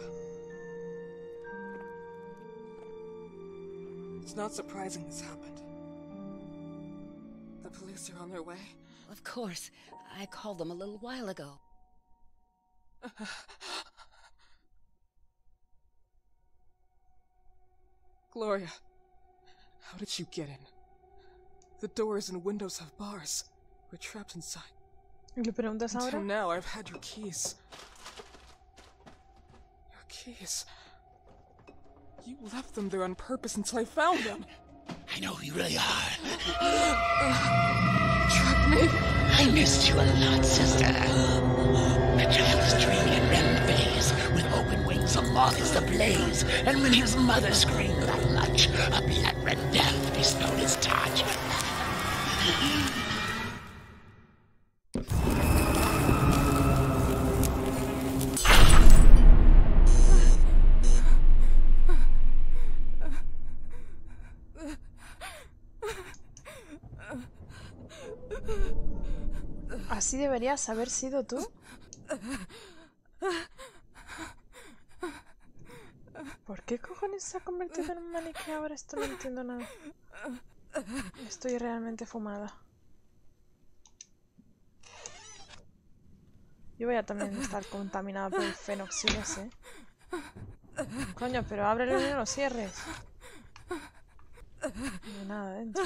It's not surprising this happened. The police are on their way. Of course. I called them a little while ago. Gloria, how did you get in? The doors and windows have bars. We're trapped inside. ¿Le preguntas ahora? Until now, I've had your keys. Your keys. You left them there on purpose until I found them. I know who you really are. Trapped me? I missed you a lot, sister. The child is dreaming in REM phase. With open wings, a moth is ablaze. And when his mother screamed that much, a blood-red death bestowed his touch. ¿Así deberías haber sido tú? ¿Por qué cojones se ha convertido en un maniquí ahora? Esto no entiendo nada. Estoy realmente fumada. Yo voy a también estar contaminada por el fenoxil ese. Coño, pero ábrelo y no lo cierres. No hay nada dentro.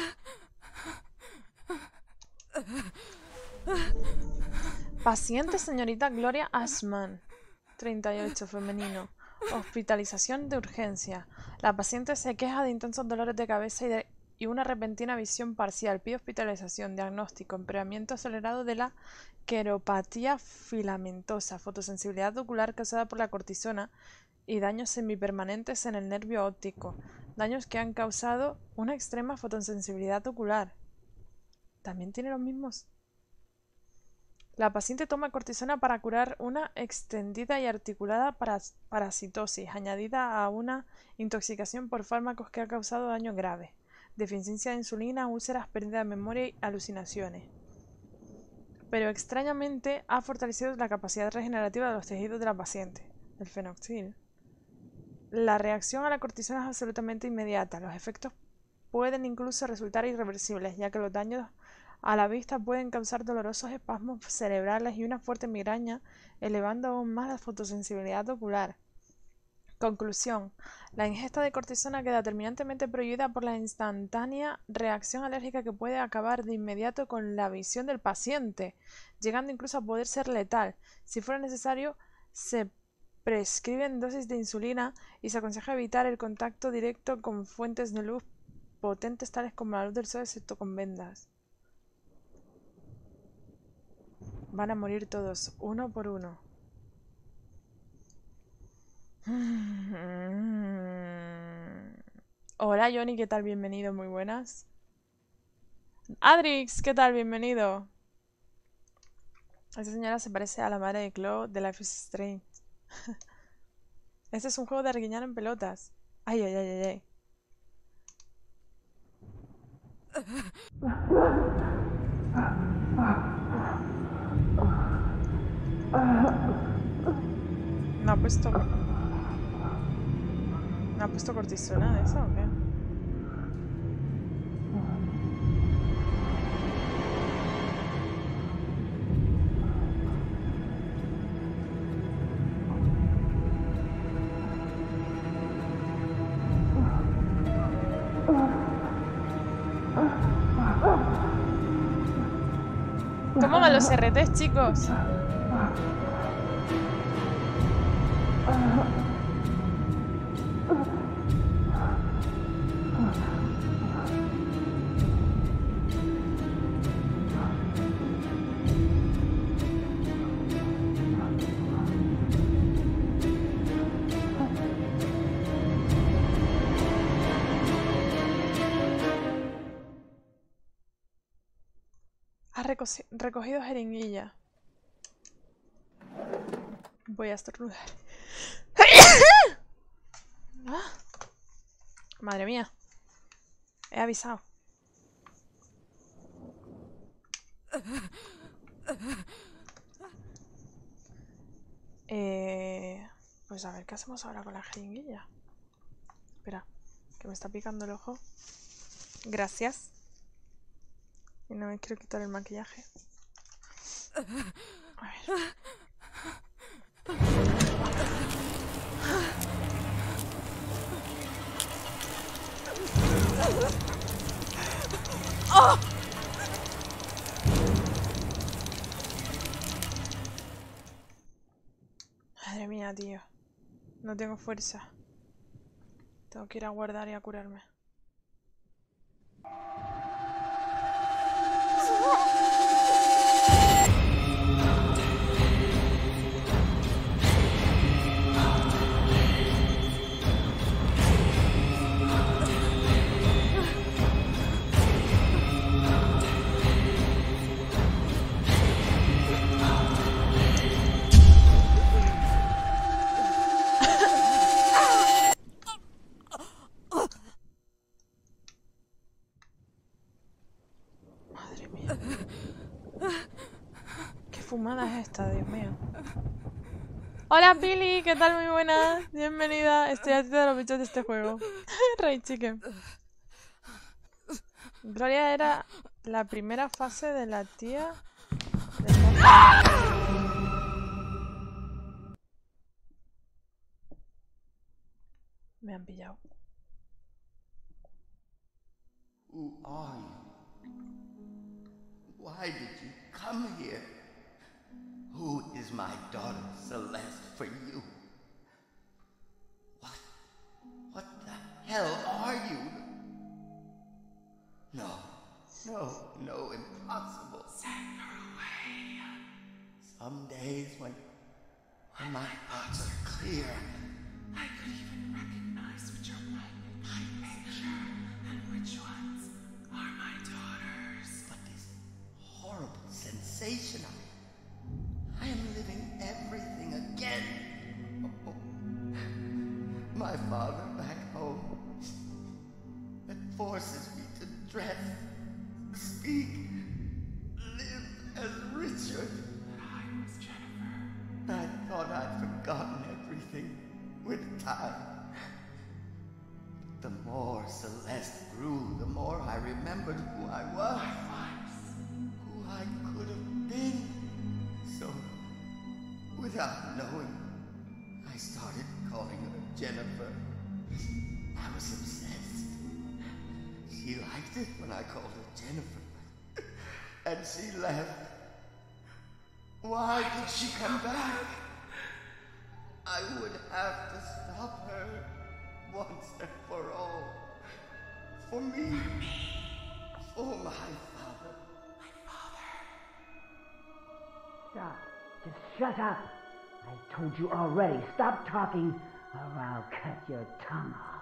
Paciente señorita Gloria Ashman, 38, femenino. Hospitalización de urgencia. La paciente se queja de intensos dolores de cabeza y una repentina visión parcial. Pide hospitalización. Diagnóstico: empeoramiento acelerado de la queropatía filamentosa, fotosensibilidad ocular causada por la cortisona y daños semipermanentes en el nervio óptico. Daños que han causado una extrema fotosensibilidad ocular. También tiene los mismos. La paciente toma cortisona para curar una extendida y articulada parasitosis, añadida a una intoxicación por fármacos que ha causado daño grave, deficiencia de insulina, úlceras, pérdida de memoria y alucinaciones. Pero extrañamente ha fortalecido la capacidad regenerativa de los tejidos de la paciente, el fenoxil. La reacción a la cortisona es absolutamente inmediata. Los efectos pueden incluso resultar irreversibles, ya que los daños a la vista pueden causar dolorosos espasmos cerebrales y una fuerte migraña, elevando aún más la fotosensibilidad ocular. Conclusión: la ingesta de cortisona queda terminantemente prohibida por la instantánea reacción alérgica que puede acabar de inmediato con la visión del paciente, llegando incluso a poder ser letal. Si fuera necesario, se prescriben dosis de insulina y se aconseja evitar el contacto directo con fuentes de luz potentes tales como la luz del sol, excepto con vendas. Van a morir todos, uno por uno. Hola Johnny, ¿qué tal? Bienvenido, muy buenas. Adrix, ¿qué tal? Bienvenido. Esta señora se parece a la madre de Chloe de Life is Strange. Este es un juego de arguiñar en pelotas. Ay, ay, ay, ay, ay. ¿No ha puesto cortisona de eso o qué? ¿Cómo van los RTs, chicos? Ha recogido jeringuilla. Voy a estornudar. Ah, madre mía. He avisado. Pues a ver, ¿qué hacemos ahora con la jeringuilla? Espera, que me está picando el ojo. Gracias. Y no me quiero quitar el maquillaje. A ver. ¡Oh! Madre mía, tío. No tengo fuerza. Tengo que ir a guardar y a curarme. Fumada es esta, Dios mío. Hola Pili, ¿qué tal? Muy buena. Bienvenida. Estoy atenta de los bichos de este juego. Ray Chicken. Gloria era la primera fase de la tía. Me han pillado. Who are you? Why did you come here? Who is my daughter Celeste for you? What the hell are you? No, impossible. Send her away. Some days when my thoughts are clear, I could even recognize which are my picture and which ones are my daughters. But this horrible sensation I am living everything again. Oh, my father back home. That forces me to dress, speak, live as Richard. I was Jennifer. I thought I'd forgotten everything with time. But the more Celeste grew, the more I remembered who I was. Who I could have been. So, without knowing, I started calling her Jennifer. I was obsessed. She liked it when I called her Jennifer. And she left. Why did she come back? I would have to stop her once and for all. For me. For my father. Stop. Just shut up. I told you already. Stop talking or I'll cut your tongue off.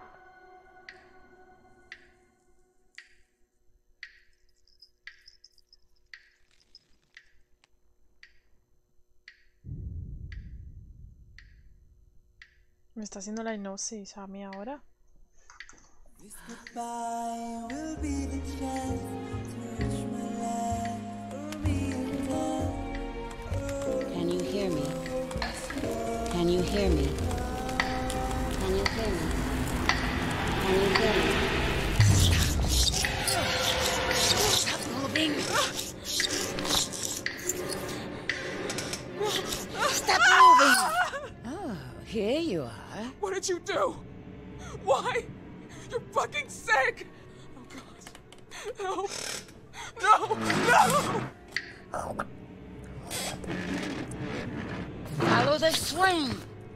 Me está haciendo la hipnosis a mí ahora. This goodbye will be the chance to reach my life for me and Can you hear me? Can you hear me? Can you hear me? Can you hear me? Stop moving! Stop moving! Oh, here you are. What did you do? Why? You're fucking sick! Oh god. No! No! No! the swing!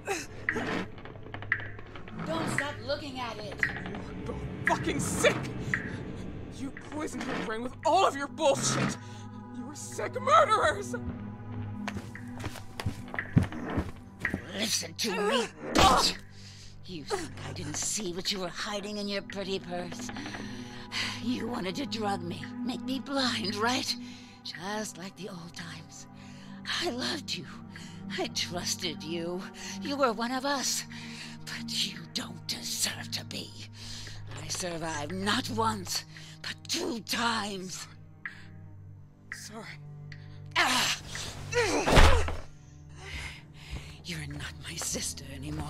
Don't stop looking at it! You're fucking sick! You poisoned her brain with all of your bullshit! You were sick murderers! Listen to me, bitch! You think I didn't see what you were hiding in your pretty purse? You wanted to drug me, make me blind, right? Just like the old times. I loved you. I trusted you. You were one of us. But you don't deserve to be. I survived not once, but 2 times. Sorry. Ah! You're not my sister anymore.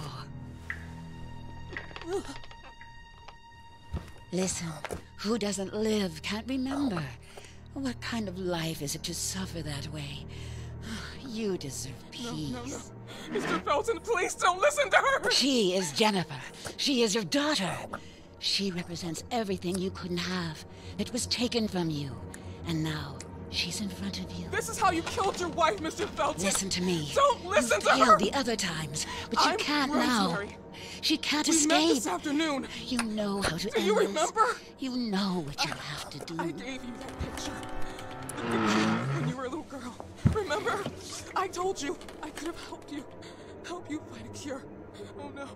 Listen, who doesn't live can't remember. What kind of life is it to suffer that way? You deserve peace. No. Mr. Felton, please don't listen to her! She is Jennifer. She is your daughter. She represents everything you couldn't have. It was taken from you. And now, she's in front of you. This is how you killed your wife, Mr. Felton! Listen to me. Don't listen to her! You failed the other times, but you can't now. Rosemary. She can't We met escape. this afternoon. You know how to Do you end this. remember? You know what you have to do. I gave you that picture. The picture when you were a little girl. Remember? I told you I could have helped you. Help you fight a cure. Oh no.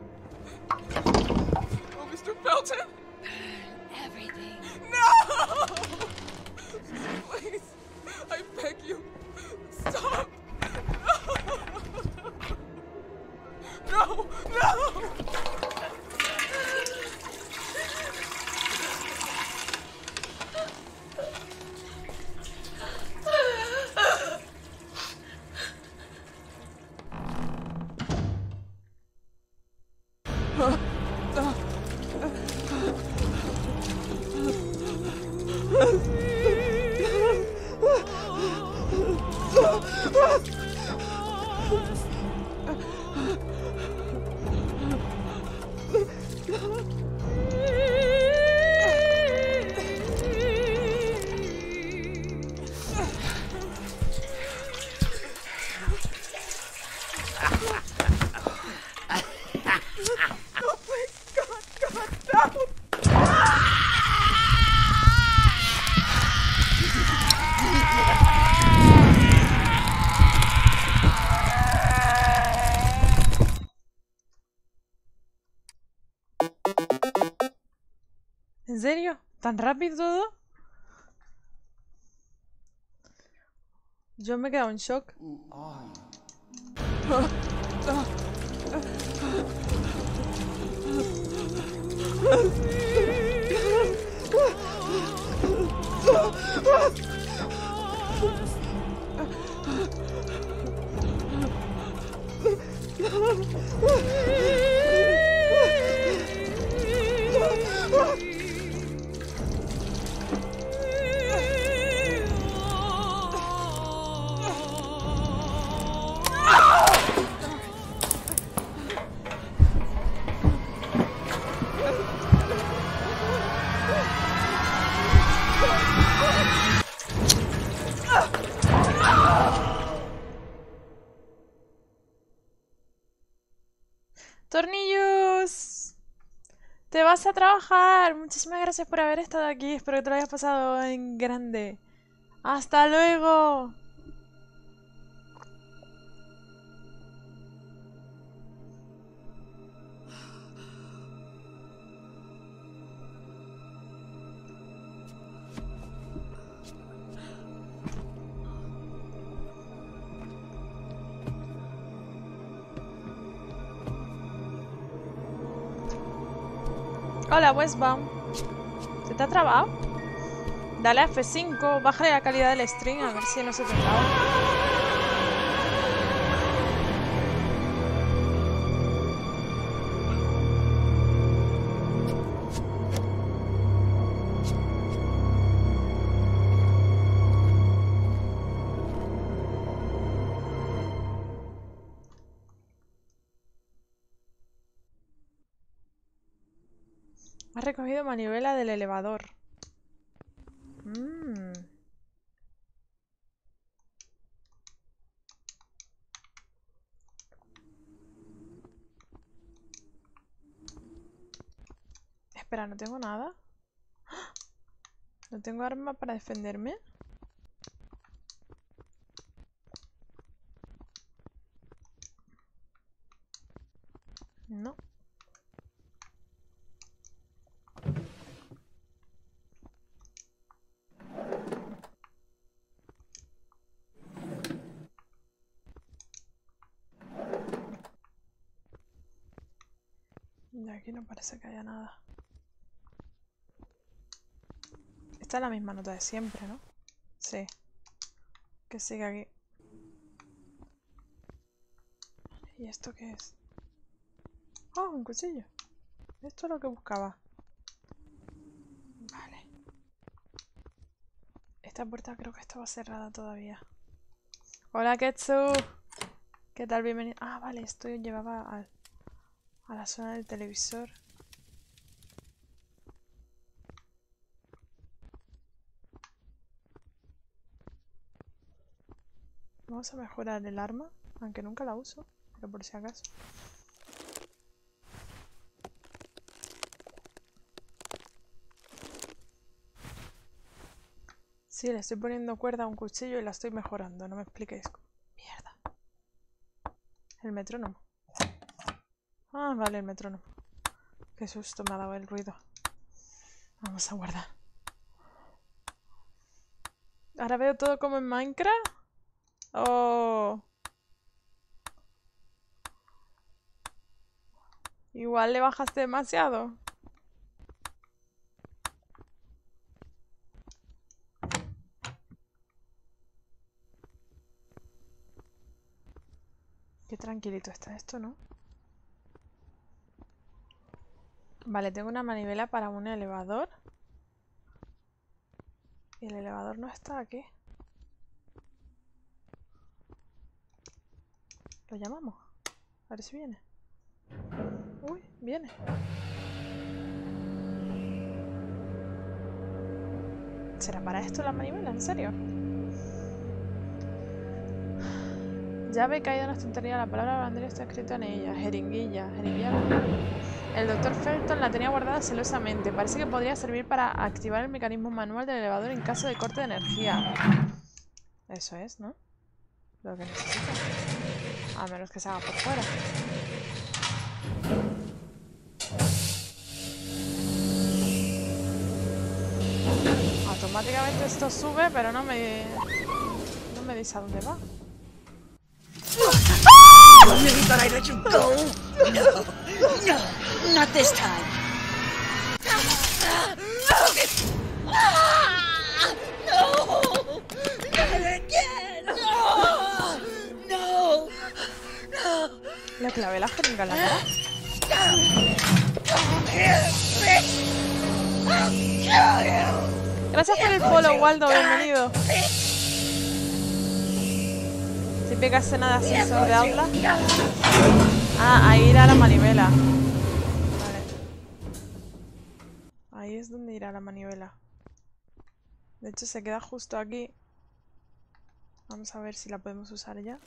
Oh, Mr. Felton! Everything. No! Please. I beg you. Stop. No! No! ¿En serio? ¿Tan rápido todo? Yo me he quedado en shock. ¡Tornillos! ¡Te vas a trabajar! Muchísimas gracias por haber estado aquí. Espero que te lo hayas pasado en grande. ¡Hasta luego! Hola, Westbound. ¿Se te ha trabado? Dale a F5, bájale la calidad del stream a ver si no se te traba. Has recogido manivela del elevador. espera, no tengo nada. ¿No tengo arma para defenderme? No. De aquí no parece que haya nada. Esta es la misma nota de siempre, ¿no? Sí. Que sigue aquí. ¿Y esto qué es? ¡Oh, un cuchillo! Esto es lo que buscaba. Vale. Esta puerta creo que estaba cerrada todavía. ¡Hola, Ketsu! ¿Qué tal? Bienvenido. Ah, vale, esto llevaba a la zona del televisor. Vamos a mejorar el arma, aunque nunca la uso, pero por si acaso. Sí, le estoy poniendo cuerda a un cuchillo y la estoy mejorando, no me expliquéis. Mierda. El metrónomo. Ah, vale, el metrónomo. Qué susto me ha dado el ruido. Vamos a guardar. Ahora veo todo como en Minecraft. Oh. Igual le bajaste demasiado. Qué tranquilito está esto, ¿no? Vale, tengo una manivela para un elevador. ¿Y el elevador no está aquí? ¿Lo llamamos? A ver si viene. Uy, viene. ¿Será para esto la manivela? ¿En serio? Llave he caído en la estantería. La palabra bandería está escrita en ella. Jeringuilla. Jeringuilla. El Dr. Felton la tenía guardada celosamente. Parece que podría servir para activar el mecanismo manual del elevador en caso de corte de energía. Eso es, ¿no? Lo que necesito. A menos que se haga por fuera. Automáticamente esto sube, pero no me dice a dónde va. You really thought I'd let you go? No, no, not this time. No, not again. No, no. ¿Le clavé la jeringa en la cara? Gracias por el follow, Waldo, bienvenido. Típica escena de ascensor de Outlast. Ah, ahí irá la manivela. Vale. Ahí es donde irá la manivela. De hecho se queda justo aquí. Vamos a ver si la podemos usar ya.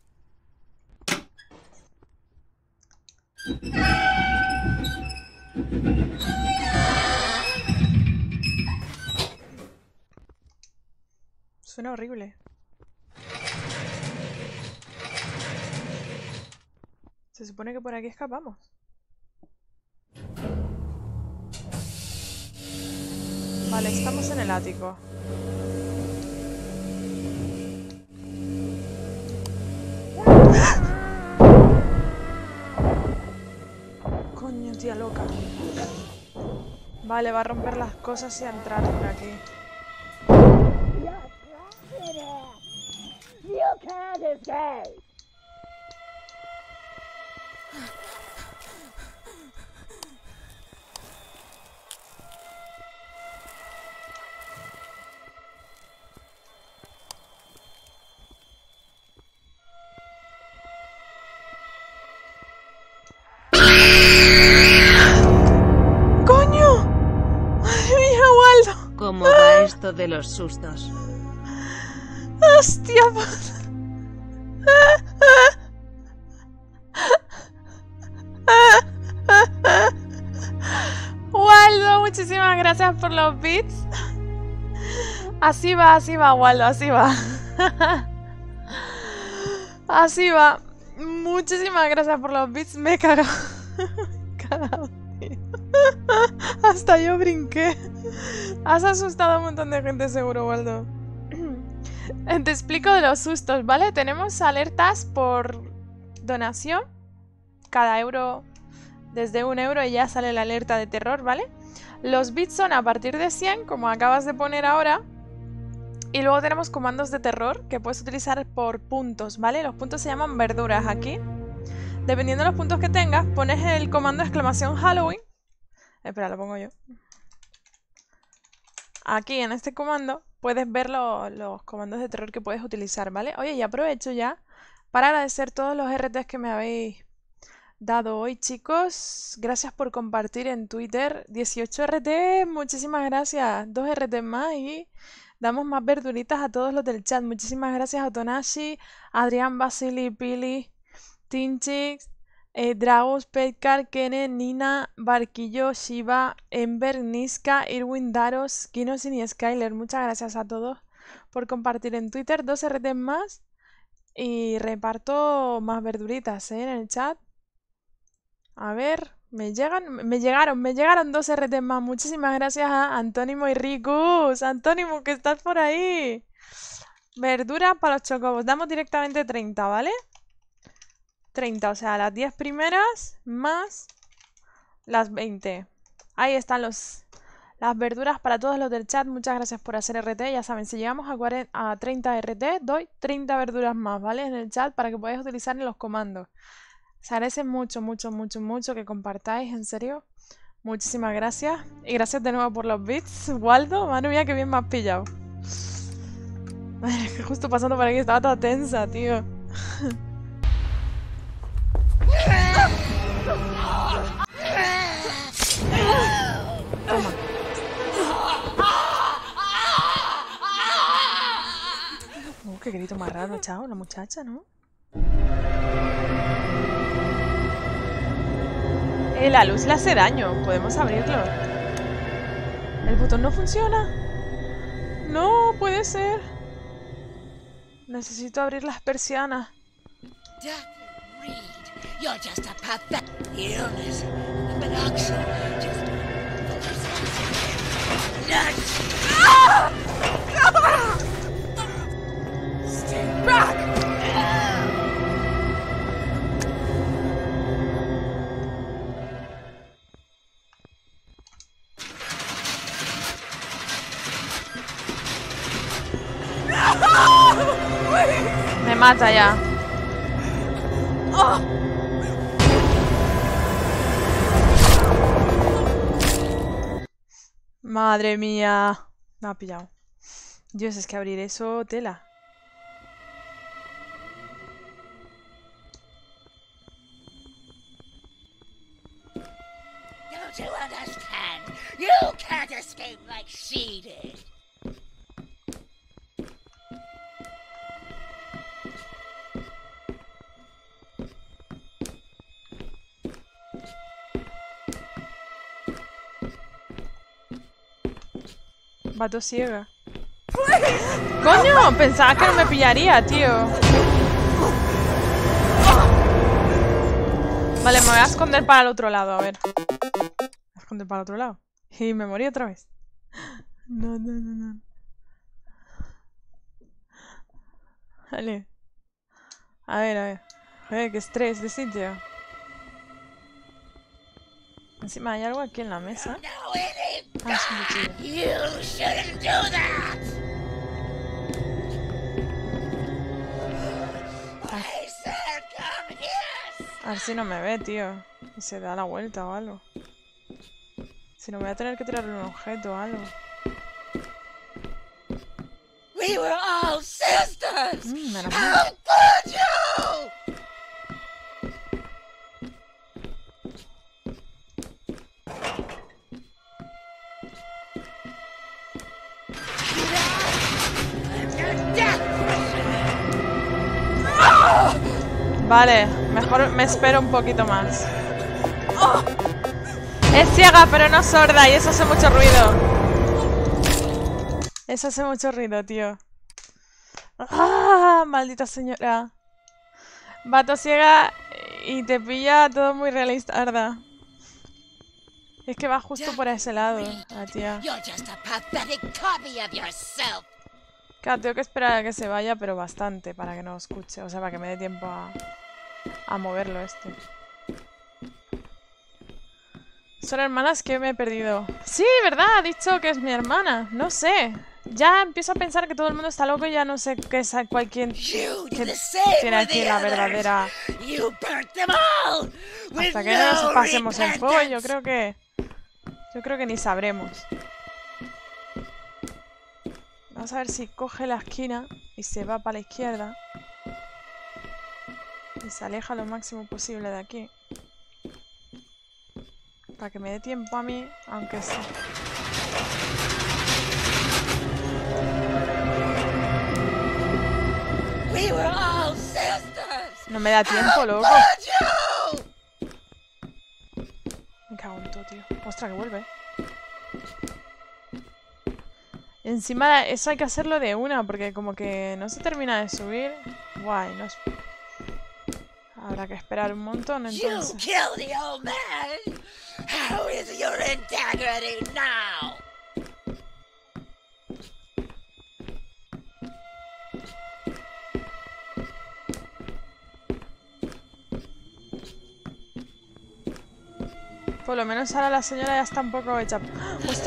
Suena horrible. Se supone que por aquí escapamos. Vale, estamos en el ático. Coño, tía loca. Vale, va a romper las cosas y a entrar por aquí. You can't escape! ¡Coño! ¡Madre mía, Waldo! ¿Cómo va esto de los sustos? ¡Hostia! Waldo, muchísimas gracias por los bits. Así va, Waldo, así va. Así va. Muchísimas gracias por los bits. Me he cagado. Hasta yo brinqué. Has asustado a un montón de gente seguro, Waldo. Te explico de los sustos, ¿vale? Tenemos alertas por donación. Cada euro, desde 1 euro ya sale la alerta de terror, ¿vale? Los bits son a partir de 100, como acabas de poner ahora. Y luego tenemos comandos de terror que puedes utilizar por puntos, ¿vale? Los puntos se llaman verduras aquí. Dependiendo de los puntos que tengas, pones el comando exclamación Halloween. Espera, lo pongo yo. Aquí en este comando puedes ver los comandos de terror que puedes utilizar, ¿vale? Oye, y aprovecho ya para agradecer todos los RTs que me habéis dado hoy, chicos. Gracias por compartir en Twitter. 18 RT, muchísimas gracias. 2 RT más y damos más verduritas a todos los del chat. Muchísimas gracias a Tonashi, Adrián, Basili, Pili, Tinchix, Dragos, Petcar, Kene, Nina, Barquillo, Shiva, Ember, Niska, Irwin, Daros, Kinosin y Skyler. Muchas gracias a todos por compartir en Twitter. 2 RT más y reparto más verduritas, en el chat. A ver, me llegaron 2 RT más. Muchísimas gracias a Antónimo y Ricus. Antónimo, que estás por ahí. Verduras para los chocobos. Damos directamente 30, ¿vale? 30, o sea, las 10 primeras más las 20. Ahí están las verduras para todos los del chat. Muchas gracias por hacer RT. Ya saben, si llegamos a 30 RT, doy 30 verduras más, ¿vale? En el chat para que podáis utilizar en los comandos. Se agradece mucho, mucho, mucho, mucho que compartáis, en serio. Muchísimas gracias. Y gracias de nuevo por los bits, Waldo. Madre mía, qué bien me has pillado. Ay, es que justo pasando por aquí estaba toda tensa, tío. Toma. Qué grito más raro, chao, la muchacha, ¿no? La luz le hace daño. Podemos abrirlo. ¿El botón no funciona? No, puede ser. Necesito abrir las persianas. You're just a pathetic illness. The Minoxidil just... Stay back! Me mata ya. Madre mía. Me ha pillado. Dios, es que abrir eso, tela. Don't you understand? You can't escape like she did. Vato ciega. ¡Coño! Pensaba que no me pillaría, tío. Vale, me voy a esconder para el otro lado, a ver. Me voy a esconder para el otro lado. Y me morí otra vez. No. Vale. A ver. Joder, qué estrés de sitio. Encima hay algo aquí en la mesa. Ah, es un cuchillo. You shouldn't do that. I said come here. A ver si no me ve, tío. Y se da la vuelta o algo. Si no, voy a tener que tirarle un objeto o algo. We were all sisters. Menos mal. How could you? Vale, mejor me espero un poquito más. Es ciega, pero no sorda, y eso hace mucho ruido. Eso hace mucho ruido, tío. ¡Ah! Maldita señora. Vato ciega y te pilla todo muy realista, Arda. Es que va justo por ese lado, la tía. Claro, tengo que esperar a que se vaya, pero bastante, para que no escuche. O sea, para que me dé tiempo a moverlo este. ¿Son hermanas? Que me he perdido. Sí, ¿verdad? Ha dicho que es mi hermana. No sé. Ya empiezo a pensar que todo el mundo está loco y ya no sé qué es cualquier... que tiene aquí la verdadera... Hasta que no nos pasemos el fuego, yo creo que ni sabremos. Vamos a ver si coge la esquina y se va para la izquierda. Y se aleja lo máximo posible de aquí. Para que me dé tiempo a mí, aunque sí. No me da tiempo, loco. Me cago en todo, tío. Ostras, que vuelve. Encima eso hay que hacerlo de una, porque como que no se termina de subir. Guay, no es... Habrá que esperar un montón, entonces. Por lo menos ahora la señora ya está un poco hecha... ¡Hostia!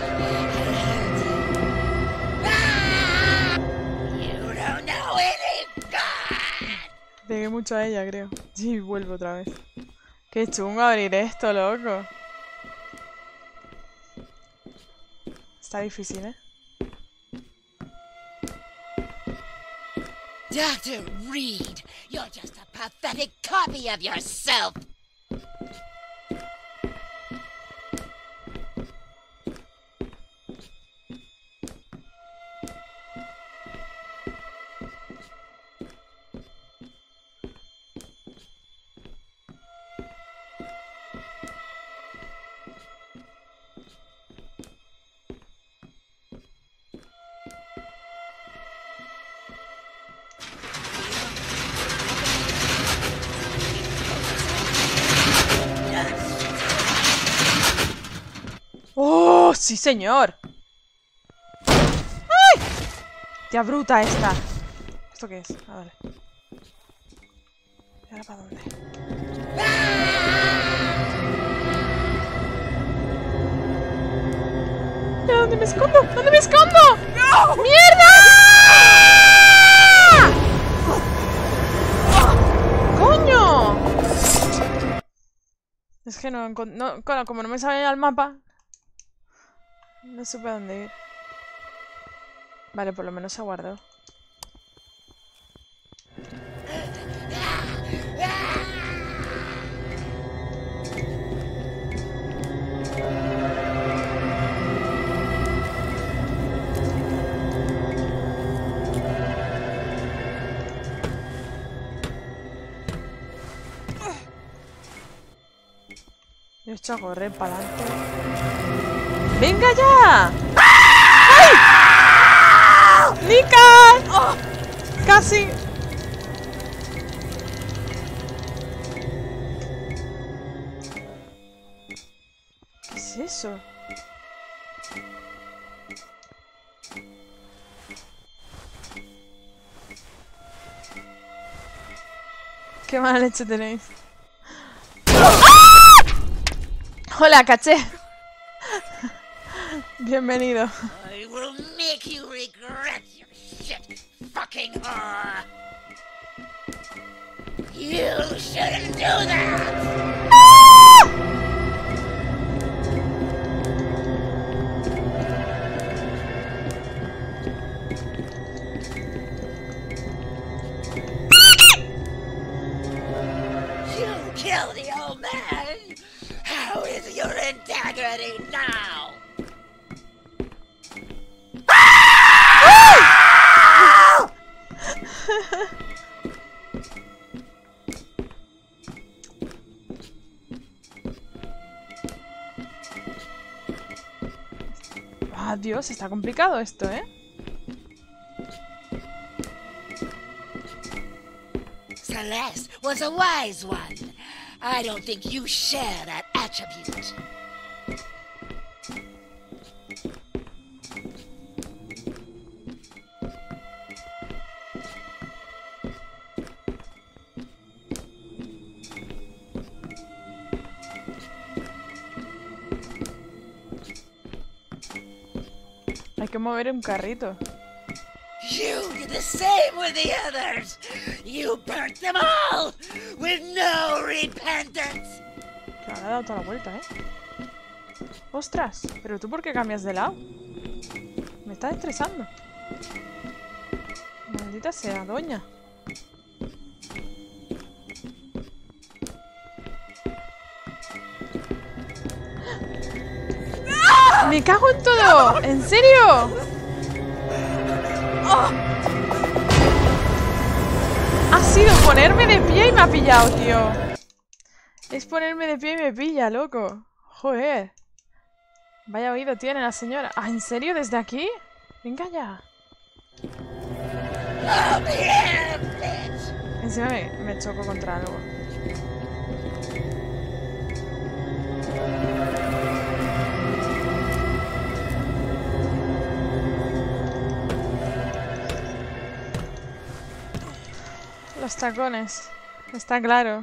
Pegué mucho a ella, creo. Sí, vuelvo otra vez. Qué chungo abrir esto, loco. Está difícil, ¿eh? Dr. Reed, you're just a pathetic copy of yourself. ¡Oh, sí, señor! ¡Ay! Tía bruta esta. ¿Esto qué es? Ah, vale. ¿Y ahora para dónde? ¿Ya dónde me escondo? ¿Dónde me escondo? ¡No! ¡Mierda! ¡Coño! Es que no, claro, como no me sabía el mapa, no supe a dónde ir. Vale, por lo menos se guardó. Yo he hecho a correr para adelante. ¡Venga ya! ¡Ay! ¡Nika! ¡Oh! ¡Casi! ¿Qué es eso? Qué mala leche tenéis. Hola, caché. Bienvenido. I will make you regret your shit, fucking whore. You shouldn't do that. You killed the old man. How is your integrity now? Dios, está complicado esto, ¿eh? Celeste was a wise one. I don't think you share that attribute. Hay que mover un carrito. You did the same with the others. You burnt them all with no repentance. Que ahora ha dado toda la vuelta, ¿eh? ¡Ostras! ¿Pero tú por qué cambias de lado? Me está estresando. Maldita sea, doña. ¡Me cago en todo! ¿En serio? ¡Oh! Ha sido ponerme de pie y me ha pillado, tío. Es ponerme de pie y me pilla, loco. Joder. Vaya oído tiene la señora. ¿Ah, en serio? ¿Desde aquí? Venga ya. Encima me choco contra algo. Los tacones. Está claro.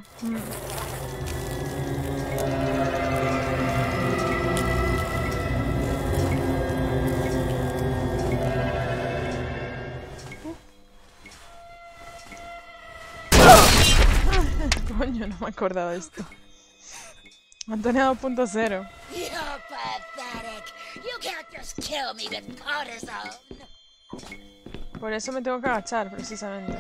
Coño, no me he acordado de esto. Antonia 2.0. You're pathetic. You can't just kill me with cortisone. Por eso me tengo que agachar, precisamente.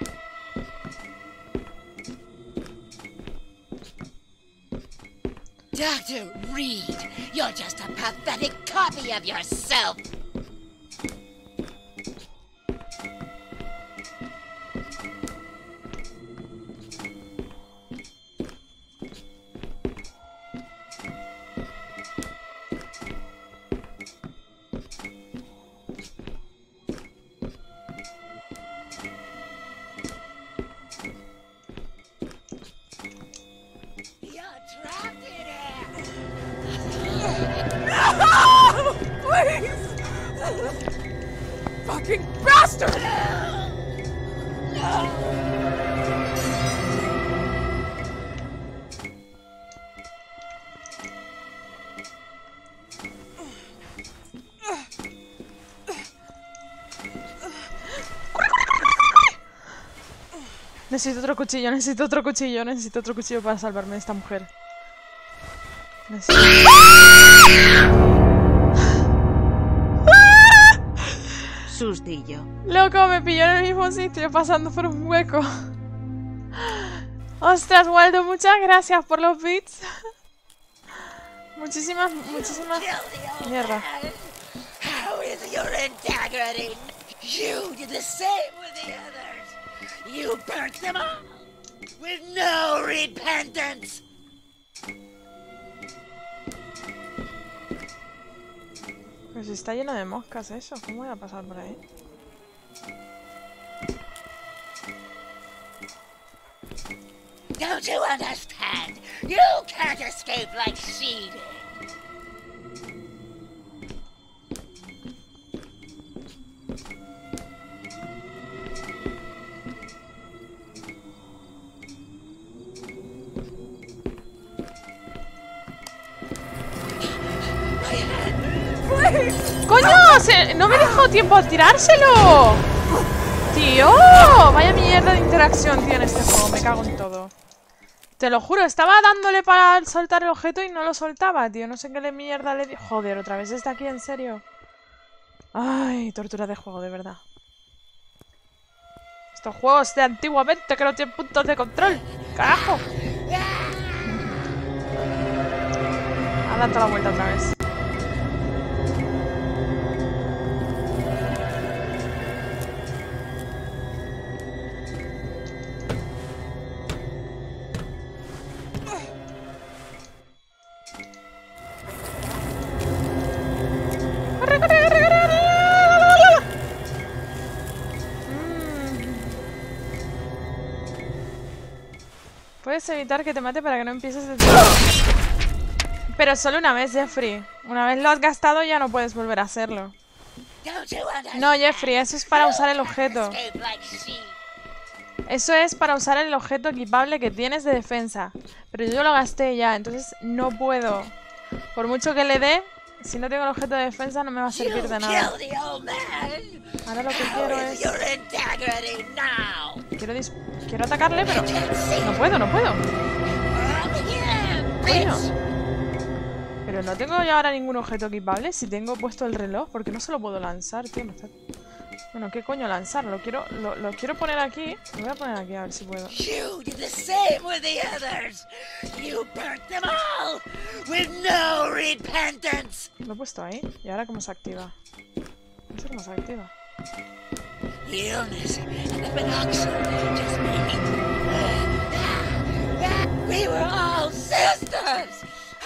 Dr. Reed, you're just a pathetic copy of yourself. Fucking bastard! Necesito otro cuchillo, necesito otro cuchillo, necesito otro cuchillo para salvarme de esta mujer. Sustillo. Loco, me pilló en el mismo sitio pasando por un hueco. Ostras, Waldo, muchas gracias por los bits. Muchísimas mierda. How is your integrity? You did the same with the others. You burnt them all with no repentance. Pues está lleno de moscas eso. ¿Cómo voy a pasar por ahí? Don't you understand? You can't escape like she did. ¡Coño! ¡No me he dejado tiempo a tirárselo! ¡Tío! Vaya mierda de interacción tiene este juego. Me cago en todo. Te lo juro, estaba dándole para soltar el objeto y no lo soltaba, tío. No sé qué mierda le di. Joder, otra vez está aquí, en serio. Ay, tortura de juego, de verdad. Estos juegos de antiguamente que no tienen puntos de control. ¡Carajo! Ha dado toda la vuelta otra vez. ¡Corre, corre, corre! Puedes evitar que te mate para que no empieces de nuevo. Pero solo una vez, Jeffrey. Una vez lo has gastado ya no puedes volver a hacerlo. No, Jeffrey, eso es para usar el objeto. Eso es para usar el objeto equipable que tienes de defensa. Pero yo lo gasté ya, entonces no puedo. Por mucho que le dé, si no tengo el objeto de defensa no me va a servir de nada. Ahora lo que quiero es... Quiero atacarle, pero... No puedo. Coño. Pero no tengo ya ahora ningún objeto equipable. Si tengo puesto el reloj, porque no se lo puedo lanzar, tío. Bueno, ¿qué coño lanzar? Lo quiero poner aquí. Lo voy a poner aquí a ver si puedo. Lo he puesto ahí. ¿Y ahora cómo se activa? No sé cómo se activa. We were all sisters!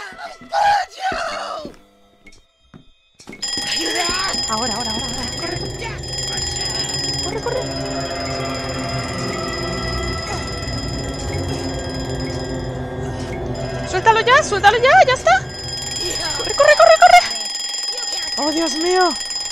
Ahora. Corre. Suéltalo ya, ya está. Corre. Oh, Dios mío.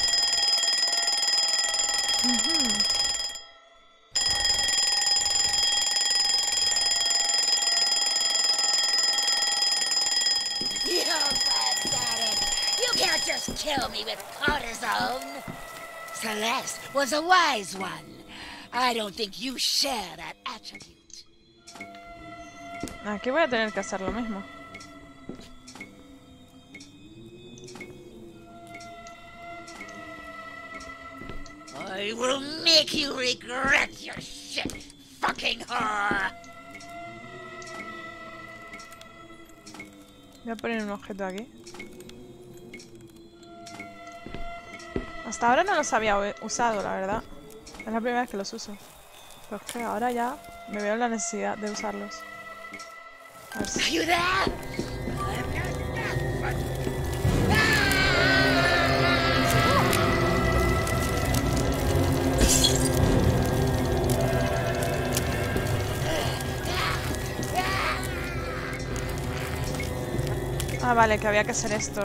You can't just kill me with cortisone. Celeste was a wise one. I don't think you share that attribute. Aquí voy a tener que hacer lo mismo. I will make you regret your shit, fucking whore. Voy a poner un objeto aquí. Hasta ahora no los había usado, la verdad. Es la primera vez que los uso. Pero es que ahora ya me veo en la necesidad de usarlos. A ver si... Ah, vale, que había que hacer esto.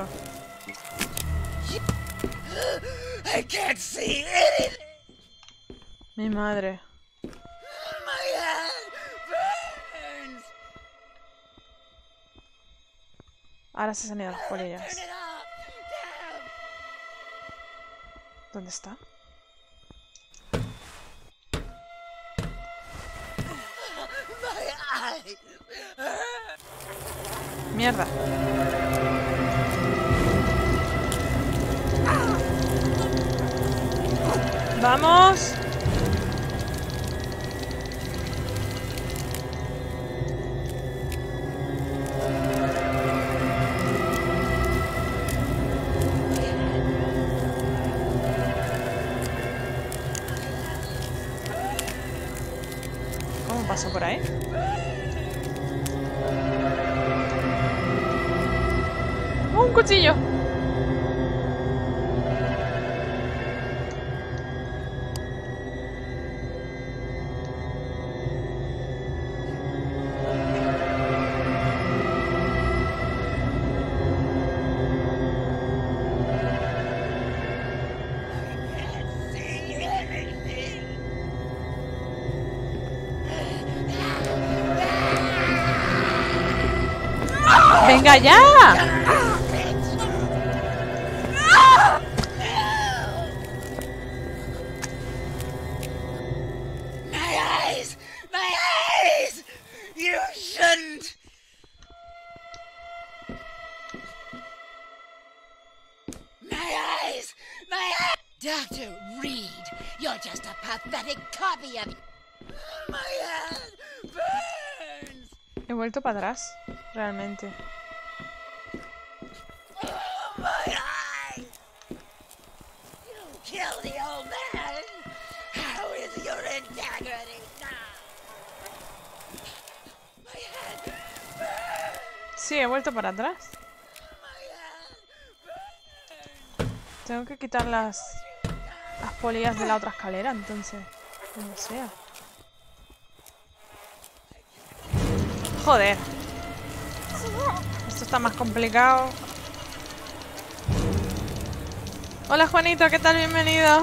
I can't see anything. Mi madre. My hand burns. Ahora se han ido las polillas. ¿Dónde está? Mierda. ¡Vamos! ¿Cómo paso por ahí? ¡Un cuchillo! ¡Venga ya! My eyes! You shouldn't! My eyes! Dr. Reed, you're just a pathetic copy of... My head burns! He vuelto para atrás, realmente. My eyes! You killed the old man! How is your integrity now? My head burns! Sí, he vuelto para atrás. Tengo que quitar las polillas de la otra escalera, entonces. Como sea. Joder. Esto está más complicado. Hola Juanito, ¿qué tal? Bienvenido.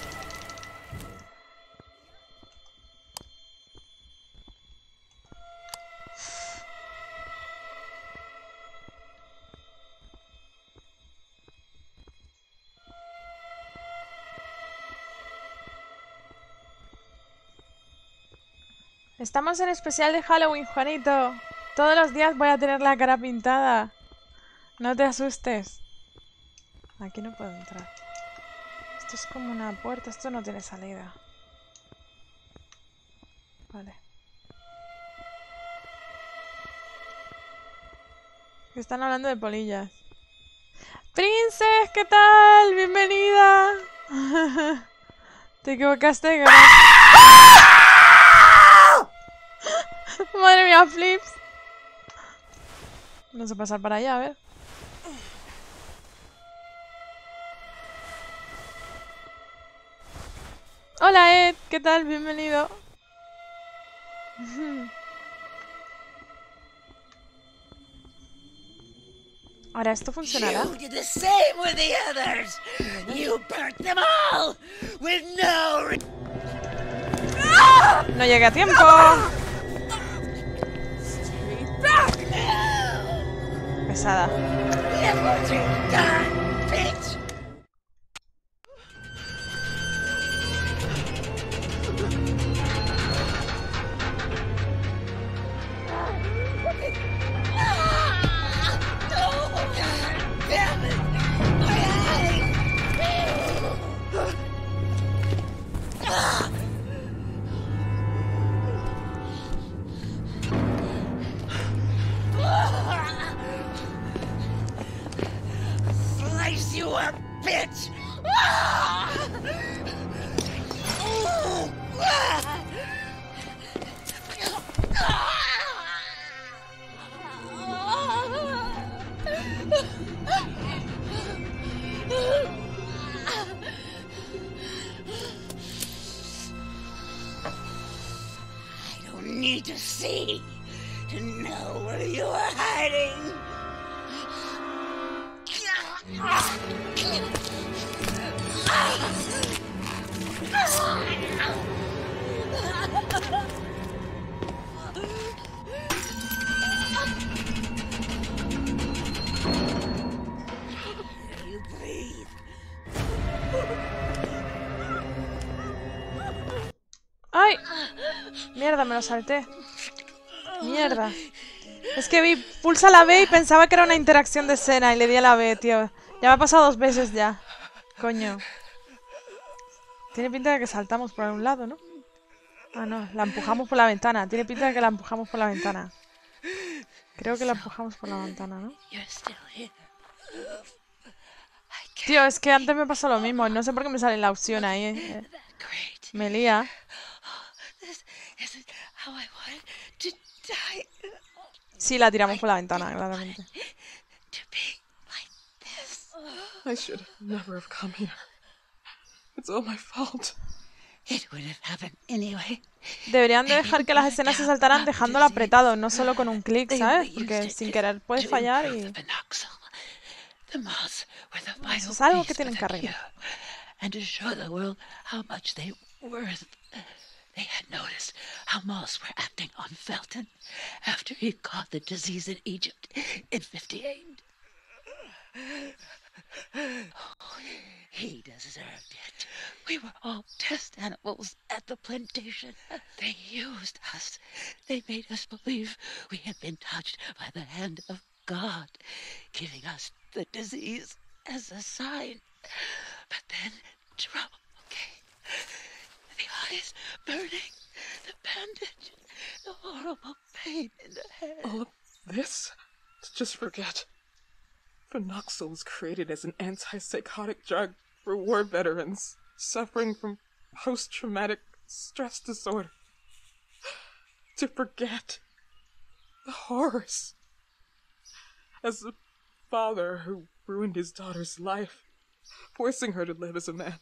Estamos en especial de Halloween, Juanito. Todos los días voy a tener la cara pintada. No te asustes. Aquí no puedo entrar. Esto es como una puerta. Esto no tiene salida. Vale. Están hablando de polillas. Princess, ¿qué tal? Bienvenida. Te equivocaste, ¿no? Madre mía, flips. No sé pasar para allá, a ver. Hola Ed, ¿qué tal? Bienvenido. Ahora, ¿esto funcionará? You did the same with the others. You burnt them all with no. No llegué a tiempo. Pesada. Look what you've done, bitch. Slice you up, bitch! I don't need to see to know where you are hiding. You breathe. ¡Ay! Mierda, me lo salté. Mierda. Es que vi, pulsa la B y pensaba que era una interacción de escena y le di a la B, tío. Ya me ha pasado 2 veces ya. Coño. Tiene pinta de que saltamos por algún lado, ¿no? Ah, no, la empujamos por la ventana. Tiene pinta de que la empujamos por la ventana. Creo que la empujamos por la ventana, ¿no? Tío, es que antes me pasó lo mismo. No sé por qué me sale la opción ahí. Me lía. Sí, la tiramos por la ventana, claramente. I should never have come here. It's all my fault. It would have happened anyway. Deberían de dejar que las escenas se saltaran dejándolo apretado, no solo con un clic, ¿sabes? Porque sin querer puedes fallar y... Eso es algo que tienen que arreglar. And to show the world how much they were worth. They had noticed how moths were acting on Felton after he caught the disease in Egypt in 58. Oh, he deserved it. We were all test animals at the plantation. They used us. They made us believe we had been touched by the hand of God, giving us the disease as a sign. But then trouble came. The eyes burning, the bandage, the horrible pain in the head. All of this? Just forget. Phenoxyl was created as an antipsychotic drug for war veterans suffering from post-traumatic stress disorder. To forget the horrors. As a father who ruined his daughter's life, forcing her to live as a man.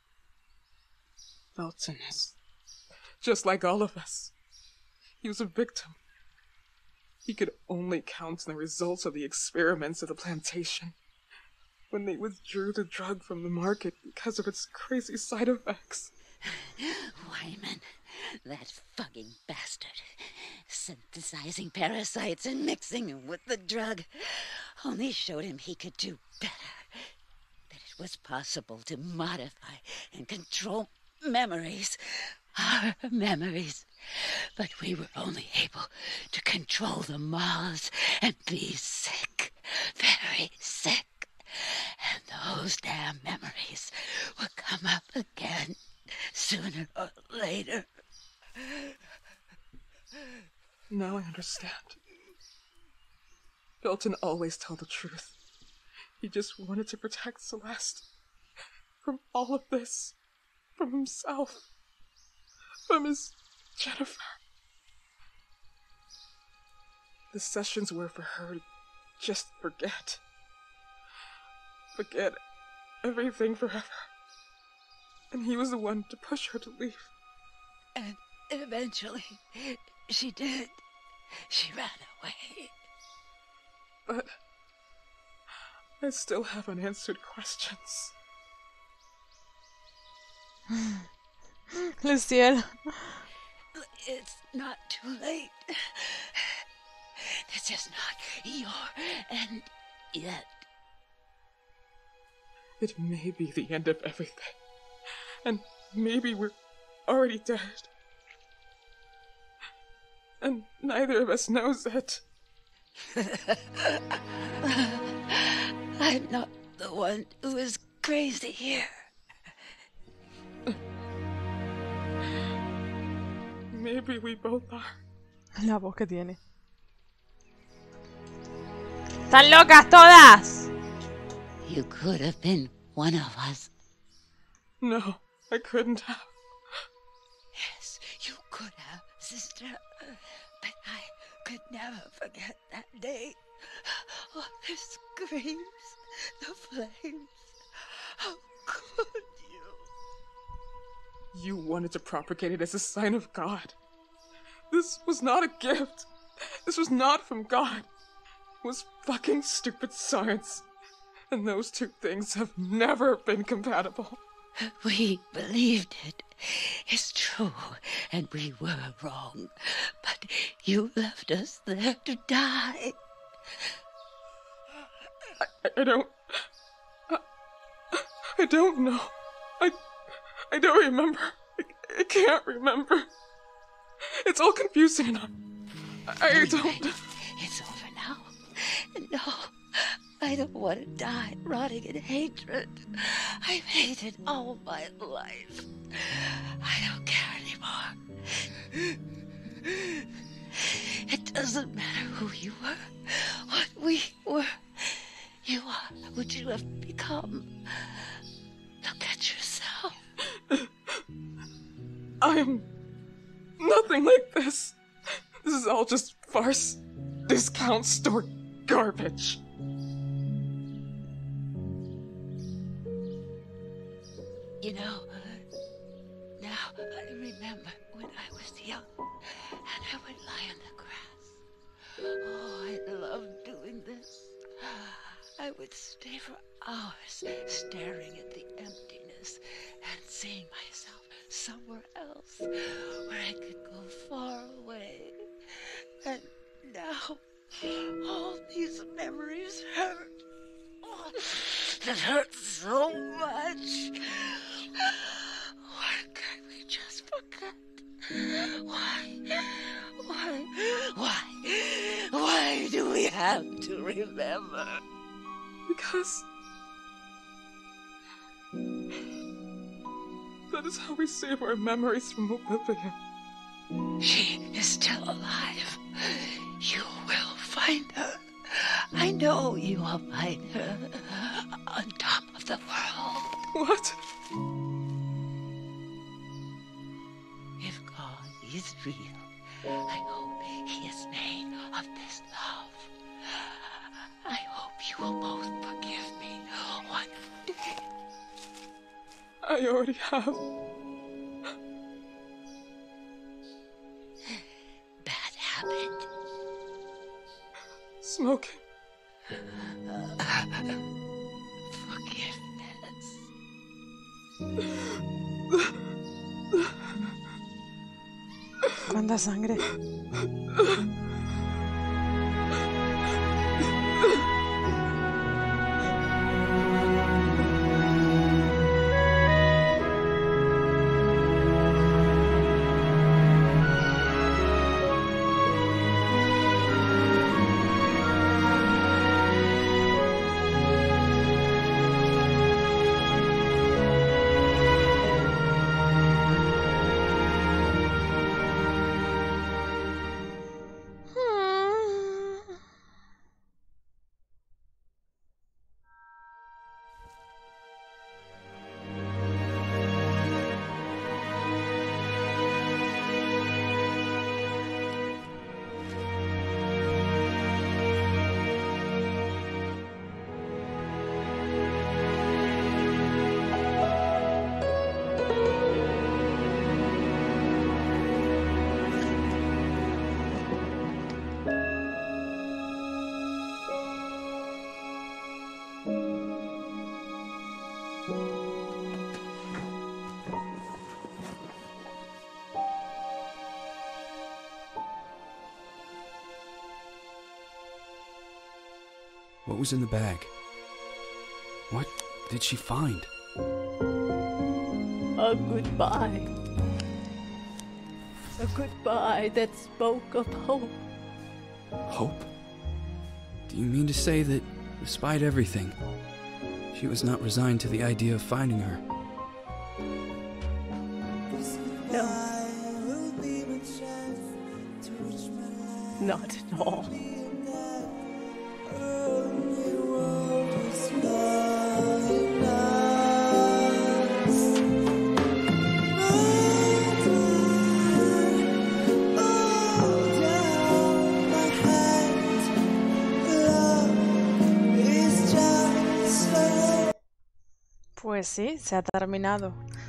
Felton is just like all of us. He was a victim. He could only count on the results of the experiments of the plantation. When they withdrew the drug from the market because of its crazy side effects. Wyman, that fucking bastard. Synthesizing parasites and mixing them with the drug only showed him he could do better. That it was possible to modify and control memories. Our memories. But we were only able to control the moths and be sick. Very sick. And those damn memories will come up again, sooner or later. Now I understand. Belton always told the truth. He just wanted to protect Celeste. From all of this. From himself. From his Jennifer. The sessions were for her to just forget. Forget everything forever. And he was the one to push her to leave. And eventually, she did. She ran away. But I still have unanswered questions. Luciel. It's not too late. This is not your end yet. It may be the end of everything. And maybe we're already dead. And neither of us knows it. I'm not the one who is crazy here. Maybe we both are. La voz que tiene. ¡Están locas todas! You could have been one of us. No, I couldn't have. Yes, you could have, sister. But I could never forget that day. Oh, the screams, the flames. How could you? You wanted to propagate it as a sign of God. This was not a gift. This was not from God. It was fucking stupid science. And those two things have never been compatible. We believed it. It's true, and we were wrong. But you left us there to die. I don't know. I don't remember. I can't remember. It's all confusing enough. I don't... It's over now. No, I don't want to die rotting in hatred. I've hated all my life. I don't care anymore. It doesn't matter who you were, what we were. You are what you have become. Look at yourself. I'm nothing like this. This is all just farce, discount store garbage. You know, now I remember when I was young and I would lie on the grass. Oh, I loved doing this. I would stay for hours staring at the emptiness and seeing myself somewhere else where I could go far away. And now all these memories hurt. Oh, it hurts so much. Why can't we just forget? Why do we have to remember? Because that is how we save our memories from oblivion. She is still alive. You will find her. I know you will find her on top of the world. What? If God is real, I hope He is made of this love. I hope you will both forgive me one day. I already have. Bad habit. smoking. ¿Cuánta sangre? What was in the bag? What did she find? A goodbye. A goodbye that spoke of hope. Hope? Do you mean to say that, despite everything, she was not resigned to the idea of finding her? No. Not at all. Pues sí, se ha terminado.